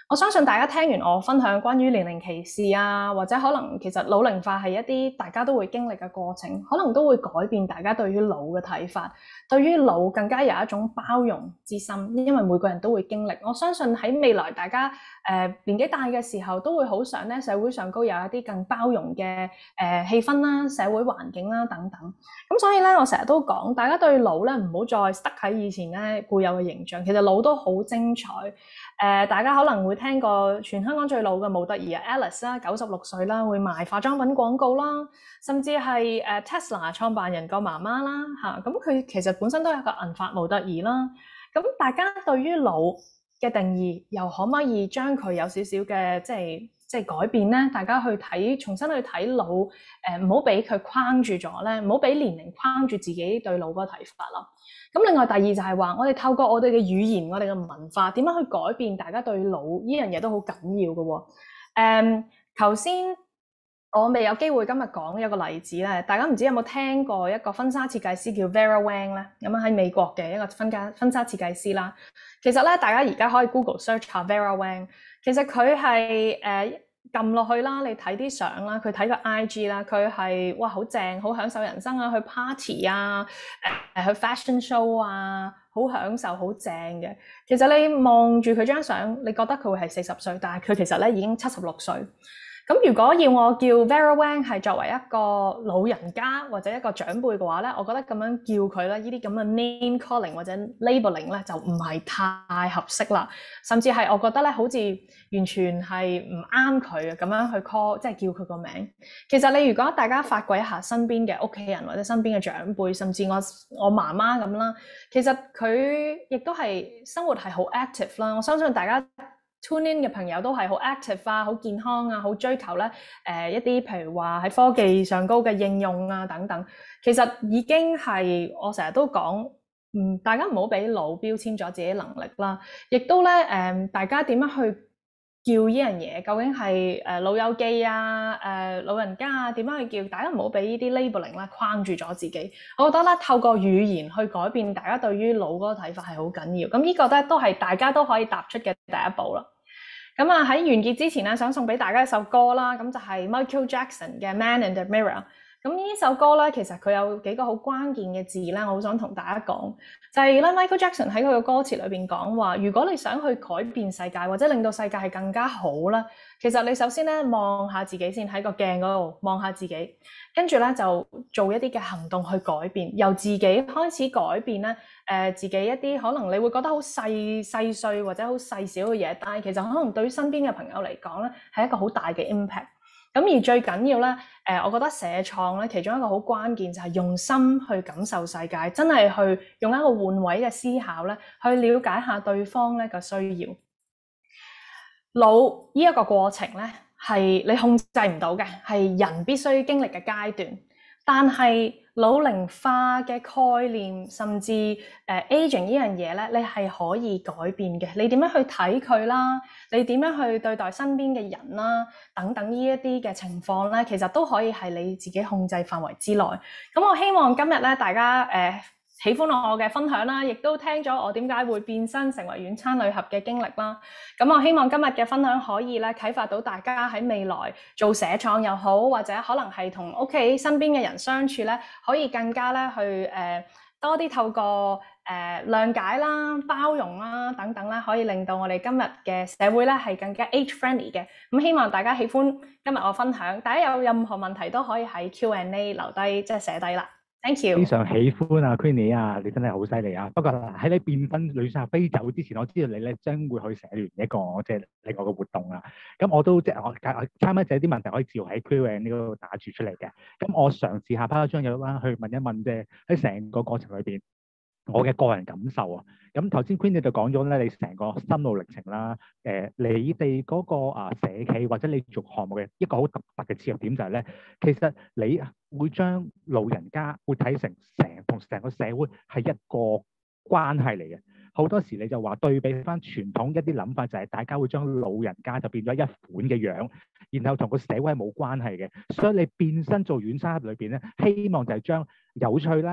我相信大家聽完我分享關於年齡歧視啊，或者可能其實老齡化係一啲大家都會經歷嘅過程，可能都會改變大家對於老嘅睇法，對於老更加有一種包容之心，因為每個人都會經歷。我相信喺未來大家誒、呃、年紀大嘅時候，都會好想咧社會上高有一啲更包容嘅誒氣氛啦、社會環境啦等等。咁所以咧，我成日都講，大家對老咧唔好再 stuck 喺以前咧固有嘅形象，其實老都好精彩。誒、呃，大家可能會聽過全香港最老嘅模特兒啊 Alice 啦，九十六歲啦，會賣化妝品廣告啦，甚至係誒、呃、Tesla 創辦人個媽媽啦嚇，咁、啊、佢其實本身都係一個銀髮模特兒啦。咁大家對於老嘅定義，又可唔可以將佢有少少嘅即係即係改變咧？大家去睇，重新去睇老，誒唔好俾佢框住咗咧，唔好俾年齡框住自己對老嗰個睇法咯。咁另外第二就係話，我哋透過我哋嘅語言，我哋嘅文化，點樣去改變大家對老呢樣嘢都好緊要嘅喎。誒，頭先我未有機會今日講一個例子咧，大家唔知有冇聽過一個婚紗設計師叫 Vera Wang 咧？咁樣喺美國嘅一個婚紗婚紗設計師啦。其實咧，大家而家可以 Google search 下 Vera Wang。其實佢係誒撳落去啦，你睇啲相啦，佢睇個 I G 啦，佢係哇好正，好享受人生啊，去 party 啊，誒去 fashion show 啊，好享受，好正嘅。其實你望住佢張相，你覺得佢會係四十歲，但係佢其實咧已經七十六歲。咁如果要我叫 Vera Wang 係作為一個老人家或者一個長輩嘅話咧，我覺得咁樣叫佢咧，呢啲咁嘅 name calling 或者 labeling 咧就唔係太合適啦，甚至係我覺得咧好似完全係唔啱佢嘅咁樣去 call，即係叫佢個名。其實你如果大家發掘一下身邊嘅屋企人或者身邊嘅長輩，甚至我我媽媽咁啦，其實佢亦都係生活係好 active 啦。我相信大家tune in 嘅朋友都係好 active 啊，好健康啊，好追求咧誒、呃、一啲譬如話喺科技上高嘅應用啊等等，其實已經係我成日都講，嗯，大家唔好俾老標籤咗自己能力啦，亦都咧誒、呃、大家點樣去叫呢樣嘢，究竟係誒老友記啊、誒、呃、老人家啊點樣去叫，大家唔好俾呢啲 labeling 咧框住咗自己。我覺得咧透過語言去改變大家對於老嗰個睇法係好緊要。咁呢個咧都係大家都可以踏出嘅第一步啦。咁啊喺完結之前咧，想送俾大家一首歌啦，咁就係 Michael Jackson 嘅《Man in the Mirror》。咁呢首歌咧，其實佢有幾個好關鍵嘅字咧，我好想同大家講，就係咧 Michael Jackson 喺佢嘅歌詞裏邊講話，如果你想去改變世界或者令到世界係更加好啦，其實你首先咧望下自己先，喺個鏡嗰度望下自己，跟住咧就做一啲嘅行動去改變，由自己開始改變咧，誒、呃、自己一啲可能你會覺得好細細碎或者好細小嘅嘢，但係其實可能對於身邊嘅朋友嚟講咧，係一個好大嘅 impact。咁而最緊要咧，誒、呃，我覺得社創咧，其中一個好關鍵就係用心去感受世界，真係去用一個換位嘅思考咧，去了解下對方咧個需要。老呢一個過程咧，係你控制唔到嘅，係人必須經歷嘅階段。但係老齡化嘅概念，甚至誒、uh, aging 呢樣嘢咧，你係可以改變嘅。你點樣去睇佢啦？你點樣去對待身邊嘅人啦？等等呢一啲嘅情況咧，其實都可以係你自己控制範圍之內。咁我希望今日咧，大家誒、呃、喜歡我嘅分享啦，亦都聽咗我點解會變身成為遠餐女俠嘅經歷啦。咁我希望今日嘅分享可以咧啟發到大家喺未來做社創又好，或者可能係同屋企身邊嘅人相處咧，可以更加咧去誒、呃、多啲透過誒、呃、諒解啦、包容啦等等啦，可以令到我哋今日嘅社會咧係更加 age friendly 嘅。咁希望大家喜歡今日我分享，大家有任何問題都可以喺 Q and A 留低，即係寫低啦。Thank you。 非常喜歡啊 Queenie 啊，你真係好犀利啊！不過喺你變身女殺飛走之前，我知道你咧將會去社聯一個即係另外嘅活動啦。咁我都即係我參加者啲問題可以照喺 Q and A 嗰度打住出嚟嘅。咁我嘗試下拋張嘢啦，去問一問即係喺成個過程裏邊我嘅個人感受啊。咁頭先 Queenie 就講咗咧，你成個心路歷程啦。誒、呃，你哋嗰、那個啊社企或者你做項目嘅一個好特別嘅切入點就係咧，其實你會將老人家會睇成成同成個社會係一個關係嚟嘅。好多時你就話對比翻傳統一啲諗法，就係大家會將老人家就變咗一款嘅樣，然後同個社會係冇關係嘅。所以你變身做遠山裏邊咧，希望就係將有趣啦、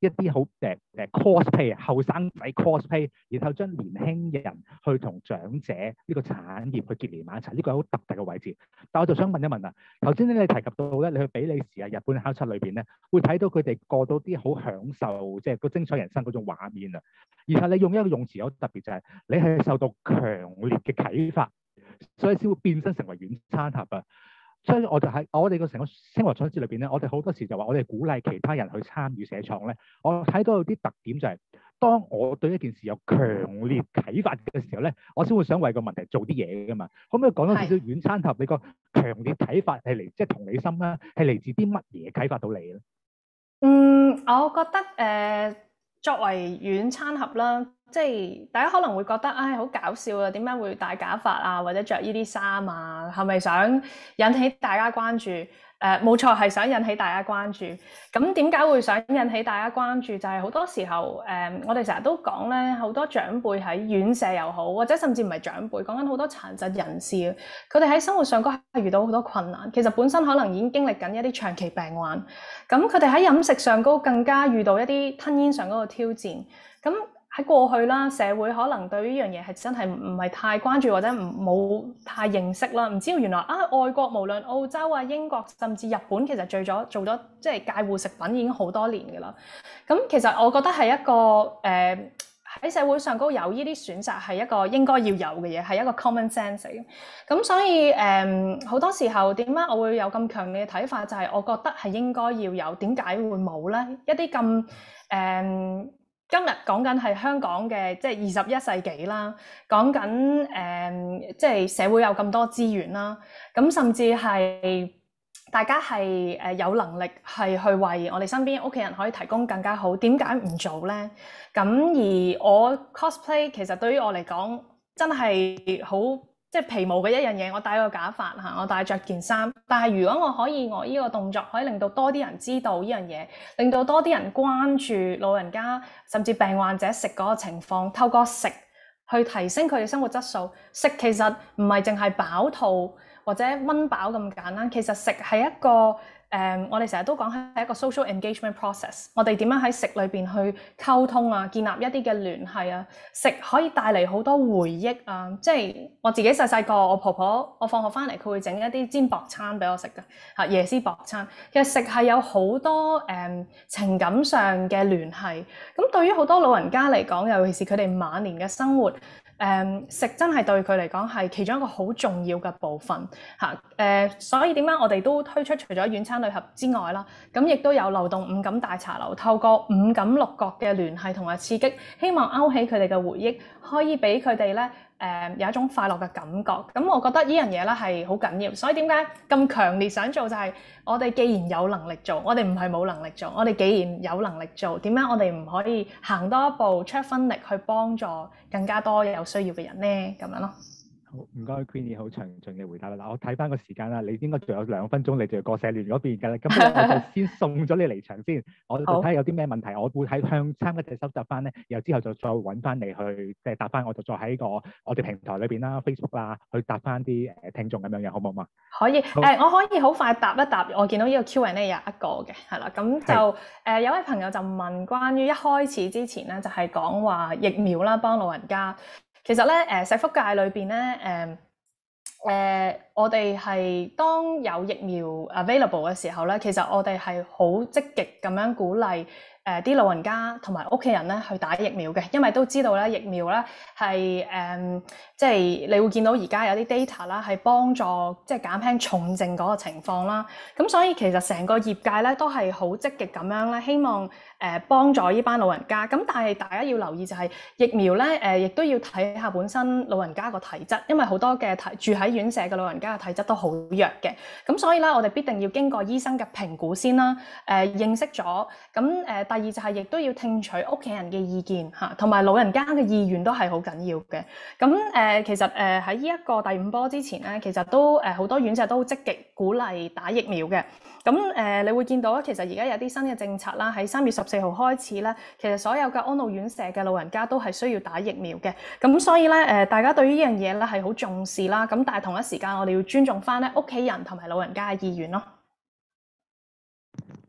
一啲好誒誒 cosplay 後生仔 cosplay，然後將年輕人去同長者呢個產業去結連埋一齊，呢個係好特特嘅位置。但我就想問一問啊，頭先咧你提及到咧，你去比利時啊、日本考察裏邊咧，會睇到佢哋過到啲好享受，即係個精彩人生嗰種畫面啊。然後你用一個用詞好特別，就係你係受到強烈嘅啟發，所以先會變身成為軟餐盒啊。所以我就喺我哋個成個星華創新節裏邊咧，我哋好多時就話我哋鼓勵其他人去參與社創咧。我睇到有啲特點就係、是，當我對一件事有強烈啟發嘅時候咧，我先會想為個問題做啲嘢噶嘛。可唔可以講多少少軟餐盒？你個強烈啟發係嚟，即係同理心啦，係嚟自啲乜嘢啟發到你咧？ 嗯，我覺得誒、呃，作為軟餐盒啦。即係大家可能會覺得，唉，好搞笑啊！點解會戴假髮啊，或者着呢啲衫啊？係咪想引起大家關注？誒、呃，冇錯，係想引起大家關注。咁點解會想引起大家關注？就係、是、好多時候，誒、呃，我哋成日都講咧，好多長輩喺院舍又好，或者甚至唔係長輩，講緊好多殘疾人士，佢哋喺生活上嗰係遇到好多困難。其實本身可能已經經歷緊一啲長期病患，咁佢哋喺飲食上高更加遇到一啲吞嚥上嗰個挑戰。咁喺過去啦，社會可能對呢樣嘢係真係唔係太關注，或者唔冇太認識啦，唔知道原來啊外國無論澳洲啊、英國甚至日本，其實做咗做咗即係介護食品已經好多年㗎啦。咁其實我覺得係一個誒喺、呃、社會上高有呢啲選擇係一個應該要有嘅嘢，係一個 common sense 嚟嘅。咁所以誒好、呃、多時候點解我會有咁強烈嘅睇法，就係、是、我覺得係應該要有，點解會冇咧？一啲咁誒。今日講緊係香港嘅即係二十一世紀啦，講緊誒即係社會有咁多資源啦，咁甚至係大家係誒有能力係去為我哋身邊屋企人可以提供更加好，點解唔做咧？咁而我 cosplay 其實對於我嚟講真係好即係皮毛嘅一樣嘢，我戴個假髮嚇，我戴着件衫。但係如果我可以，我呢個動作可以令到多啲人知道呢樣嘢，令到多啲人關注老人家甚至病患者食嗰個情況，透過食去提升佢哋生活質素。食其實唔係淨係飽肚或者溫飽咁簡單，其實食係一個誒、um，我哋成日都講係一個 social engagement process。我哋點樣喺食裏邊去溝通啊，建立一啲嘅聯繫啊。食可以帶嚟好多回憶啊。即係我自己細細個，我婆婆我放學翻嚟，佢會整一啲煎薄餐俾我食嘅嚇，椰絲薄餐。其實食係有好多誒、嗯、情感上嘅聯繫。咁對於好多老人家嚟講，尤其是佢哋晚年嘅生活。誒、um, 食真係對佢嚟講係其中一個好重要嘅部分嚇，誒、呃、所以點解我哋都推出除咗軟餐旅盒之外啦，咁亦都有流動五感大茶樓，透過五感六覺嘅聯繫同埋刺激，希望勾起佢哋嘅回憶，可以俾佢哋咧誒有一種快樂嘅感覺。咁我覺得呢樣嘢咧係好緊要，所以點解咁強烈想做就係、是、我哋既然有能力做，我哋唔係冇能力做，我哋既然有能力做，點解我哋唔可以行多一步出一分力去幫助更加多有需要嘅人咧？咁樣咯。 好，唔該 Queenie 好詳盡嘅回答啦。嗱，我睇翻個時間啦，你應該仲有兩分鐘，你就要過社聯嗰邊㗎啦。咁我就先送咗你離場先，我就睇下有啲咩問題，我會喺向參加者收集翻咧，然後之後就再揾翻你去即係答翻，我就再喺個我哋平台裏邊啦 ，Facebook 啦，去答翻啲誒聽眾咁樣嘅，好唔好嘛？ 可以，誒、呃，我可以好快答一答。我見到呢個 Q and A 有一個嘅，係啦，咁就誒、呃、有位朋友就問關於一開始之前咧，就係講話疫苗啦，幫老人家。其實咧，誒、呃、社福界裏邊咧，誒、呃、誒、呃、我哋係當有疫苗 available 嘅時候咧，其實我哋係好積極咁樣鼓勵誒啲、呃、老人家同埋屋企人咧去打疫苗嘅，因為都知道咧疫苗咧係誒即係你會見到而家有啲 data 啦，係幫助即係減輕重症嗰個情況啦。咁所以其實成個業界咧都係好積極咁樣咧，希望誒幫助呢班老人家。咁但係大家要留意就係疫苗咧誒，亦、呃、都要睇下本身老人家個體質，因為好多嘅住喺院舍嘅老人家嘅體質都好弱嘅。咁所以咧，我哋必定要經過醫生嘅評估先啦。誒、呃、認識咗，咁誒、呃、第二就係亦都要聽取屋企人嘅意見嚇，同埋老人家嘅意願都係好緊要嘅。咁誒、呃、其實誒喺呢一個第五波之前咧，其實都誒好、呃、多院舍都積極鼓勵打疫苗嘅。咁誒、呃，你會見到其實而家有啲新嘅政策啦，喺三月十四號開始咧，其實所有嘅安老院舍嘅老人家都係需要打疫苗嘅。咁所以咧，誒、呃、大家對於呢樣嘢咧係好重視啦。咁但係同一時間，我哋要尊重翻咧屋企人同埋老人家嘅意願咯。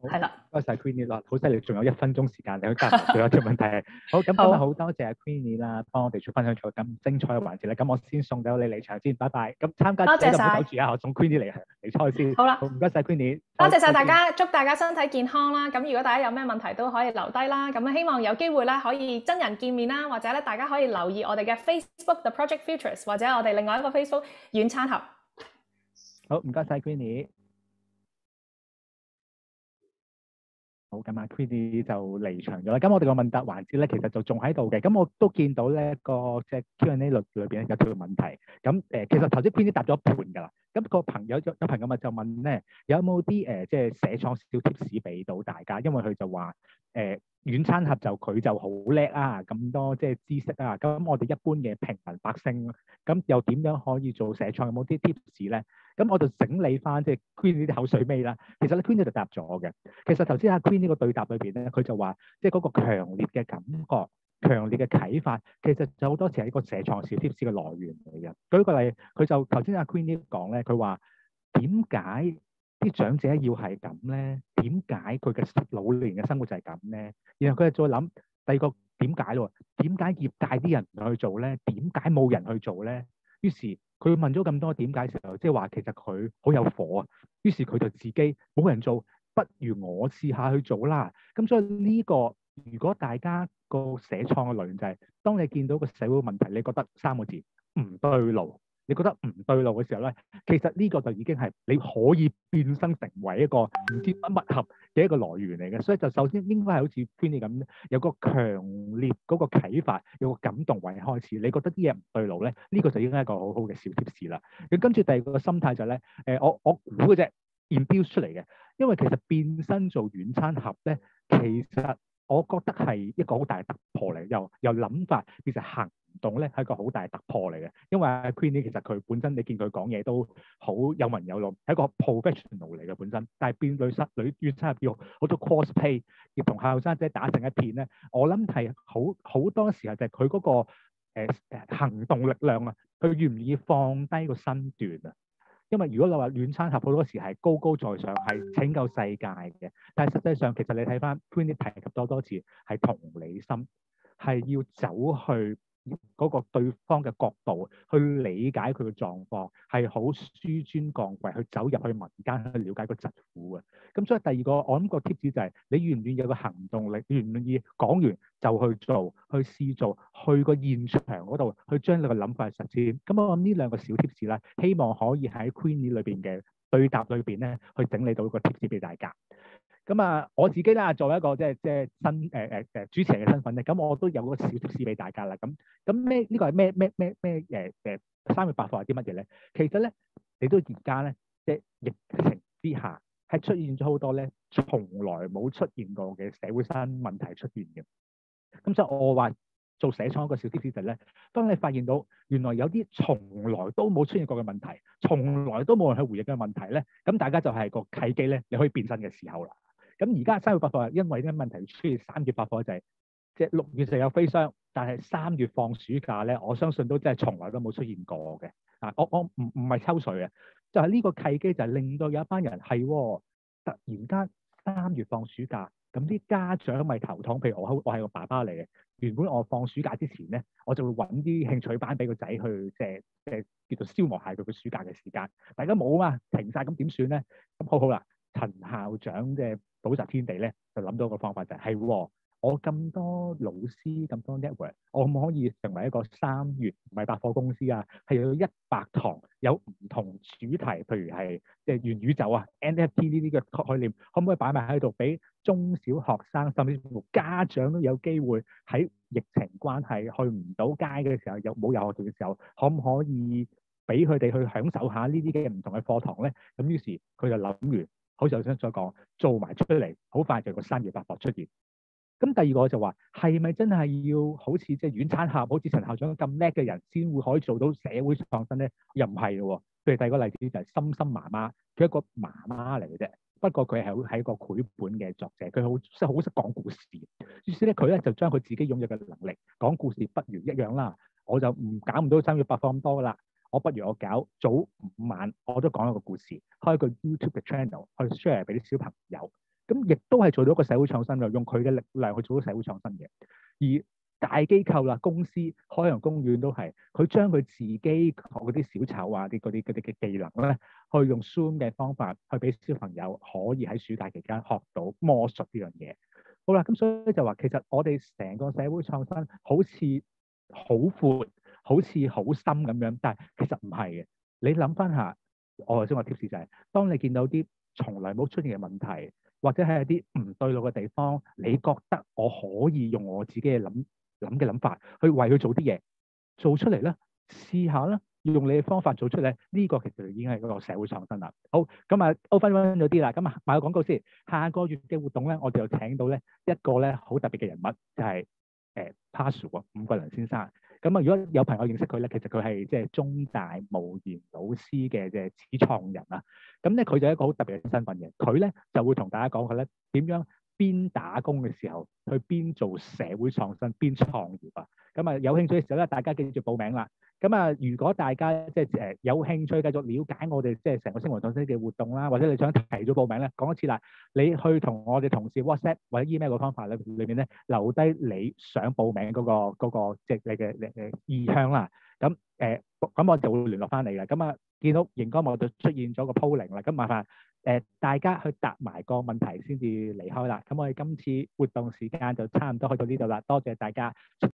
係啦。 多謝 Queenie 啦，好犀利，仲有一分鐘時間，你可以答埋最後一條問題。好，咁今日好多謝 Queenie 啦，幫我哋分享咗咁精彩嘅環節咧。咁我先送咗你離場先，拜拜。咁參加者就唔好走住啊，我送 Queenie 嚟離開先。 好啦， 好唔該晒 Queenie， 多謝晒大家，祝大家身體健康啦。咁如果大家有咩問題都可以留低啦。咁希望有機會咧可以真人見面啦，或者咧大家可以留意我哋嘅 Facebook The Project Futures， 或者我哋另外一個 Facebook 軟餐盒。 好，唔該晒 Queenie。好，咁啊 Queenie 就離場咗啦。咁我哋個問答環節咧，其實就仲喺度嘅。咁我都見到咧個即係 Q and A 裏裏邊有條問題。咁誒，其實頭先 Queenie 答咗一半㗎啦。咁個朋友有有朋友咪就問咧，有冇啲誒即係寫創小 tips 俾到大家？因為佢就話誒軟餐盒就佢就好叻啊，咁多即係知識啊。咁我哋一般嘅平民百姓，咁又點樣可以做寫創？有冇啲 tips 咧？咁我就整理翻即係 Queenie 啲口水尾啦。其實咧 Queenie 就答咗嘅。其實頭先阿 Queenie 呢個對答裏邊咧，佢就話即係嗰個強烈嘅感覺、強烈嘅啟發，其實就好多時係一個寫創小 tips 嘅來源嚟嘅。舉個例，佢就頭先阿 Queenie 講咧，佢話點解啲長者要係咁咧？點解佢嘅老年嘅生活就係咁咧？然後佢就再諗第二個點解咯？點解業界啲人唔去做咧？點解冇人去做咧？於是佢問咗咁多點解嘅時候，即係話其實佢好有火啊。於是佢就自己冇人做，不如我試下去做啦。咁所以呢個如果大家個寫創嘅來源就係，當你見到個社會問題，你覺得三個字唔對路，你覺得唔對路嘅時候咧，其實呢個就已經係你可以變身成為一個唔知乜乜合嘅一個來源嚟嘅。所以就首先應該係好似 Queenie 咁，有個強烈嗰個啟發，有個感動為開始。你覺得啲嘢唔對路咧，呢個就已經係一個好好嘅小貼士啦。咁跟住第二個心態就係咧，誒我我估嘅啫 induce 出嚟嘅，因為其實變身做軟餐盒咧，其實我覺得係一個好大嘅突破嚟，由由諗法變成行動咧，係一個好大嘅突破嚟嘅。因為 Queenie 其實佢本身你見佢講嘢都好有文有路，係一個 professional 嚟嘅本身，但係變女室女軟餐盒要好多 cosplay，要同後生仔打成一片咧，我諗係好好多時候就係佢嗰個誒、呃、行動力量啊，佢願唔願意放低個身段啊？因為如果你話軟餐盒好多時係高高在上，係拯救世界嘅，但係實際上其實你睇翻 Queenie 提及多多次係同理心，係要走去嗰個對方嘅角度去理解佢嘅狀況，係好紆尊降貴去走入去民間去了解個疾苦嘅。咁所以第二個我諗個 tips 就係、是、你願唔願意有個行動力，願唔願意講完就去做，去試做，去個現場嗰度去將你個諗法實踐。咁我諗呢兩個小 tips 啦，希望可以喺 Queenie 裏邊嘅對答裏邊咧，去整理到個 tips 俾大家。咁啊，我自己啦，作為一個即係即係新誒誒誒主持人嘅身份咧，咁我都有個小 tips 俾大家啦。咁咁咩呢個係咩咩咩咩誒誒三月八號係啲乜嘢咧？其實咧，你都而家咧，即係疫情之下，係出現咗好多咧，從來冇出現過嘅社會新問題出現嘅。咁所以我話做寫創一個小 tips 就係咧，當你發現到原來有啲從來都冇出現過嘅問題，從來都冇人去回應嘅問題咧，咁大家就係個契機咧，你可以變身嘅時候啦。咁而家三月八號，因為呢個問題出現三月八號就係即係六月就有飛霜，但係三月放暑假咧，我相信都真係從來都冇出現過嘅。啊，我我唔唔係抽水嘅，就係呢個契機就係令到有一班人係突然間三月放暑假，咁啲家長咪頭痛。譬如我我係個爸爸嚟嘅，原本我放暑假之前咧，我就會揾啲興趣班俾個仔去，即係即係叫做消磨下佢個暑假嘅時間。大家冇啊嘛，停晒，咁點算咧？咁好好啦，陳校長嘅補習天地咧，就諗到個方法就係、是，係我咁多老師咁多 network，我可唔可以成為一個三月唔係百貨公司啊？係有一百堂有唔同主題，譬如係即係元宇宙啊、N F T 呢啲嘅概念，可唔可以擺埋喺度俾中小學生，甚至乎家長都有機會喺疫情關係去唔到街嘅時候，有冇遊學團嘅時候，可唔可以俾佢哋去享受下呢啲嘅唔同嘅課堂咧？咁於是佢就諗完。好似頭先所講，做埋出嚟，好快就有個三月八號出現。咁第二個就話，係咪真係要好似即係軟餐盒，好似陳校長咁叻嘅人先會可以做到社會創新咧？又唔係嘅喎。譬如第二個例子就係心心媽媽，佢係一個媽媽嚟嘅啫，不過佢係係一個繪本嘅作者，佢好識好識講故事。於是咧，佢咧就將佢自己擁有嘅能力講故事，不如一樣啦。我就唔搞唔到三月八號咁多噶啦。我不如我搞早午晚，我都講一個故事，開一個 YouTube 嘅 channel 去 share 俾啲小朋友。 咁亦都係做到一個社會創新嘅，用佢嘅力量去做到社會創新嘅。而大機構啦、公司、海洋公園都係，佢將佢自己嗰啲小丑啊、啲嗰啲嗰啲嘅技能咧，去用 Zoom 嘅方法去俾小朋友可以喺暑假期間學到魔術呢樣嘢。好啦，咁所以就話其實我哋成個社會創新好似好闊、好似好深咁樣，但係其實唔係嘅。你諗翻下，我頭先話貼士就係，當你見到啲從來冇出現嘅問題，或者係一啲唔對路嘅地方，你覺得我可以用我自己嘅諗諗嘅諗法去為佢做啲嘢，做出嚟啦，試下啦，要用你嘅方法做出嚟，呢個其實已經係嗰個社會創新啦。好，咁啊 open run 咗啲啦，咁啊賣個廣告先。下個月嘅活動咧，我哋就請到咧一個咧好特別嘅人物，就係誒 Pazu 啊，伍桂良先生。咁啊，如果有朋友認識佢咧，其實佢係即係中大無言老師嘅即係始創人啊。咁咧佢就係一個好特別嘅身份嘅，佢咧就會同大家講佢咧點樣邊打工嘅時候去邊做社會創新邊創業啊。咁啊有興趣嘅時候咧，大家記住報名啦。咁啊，如果大家即係誒有興趣繼續了解我哋即係成個星雲創新嘅活動啦，或者你想提早報名咧，講一次啦，你去同我哋同事 WhatsApp 或者 email 嘅方法咧，裏面咧留低你想報名嗰個嗰個即係你嘅你嘅意向啦。咁誒咁我就會聯絡翻你啦。咁啊見到熒光幕就出現咗個 polling 啦，咁麻煩誒大家去答埋個問題先至離開啦。咁我哋今次活動時間就差唔多去到呢度啦，多謝大家。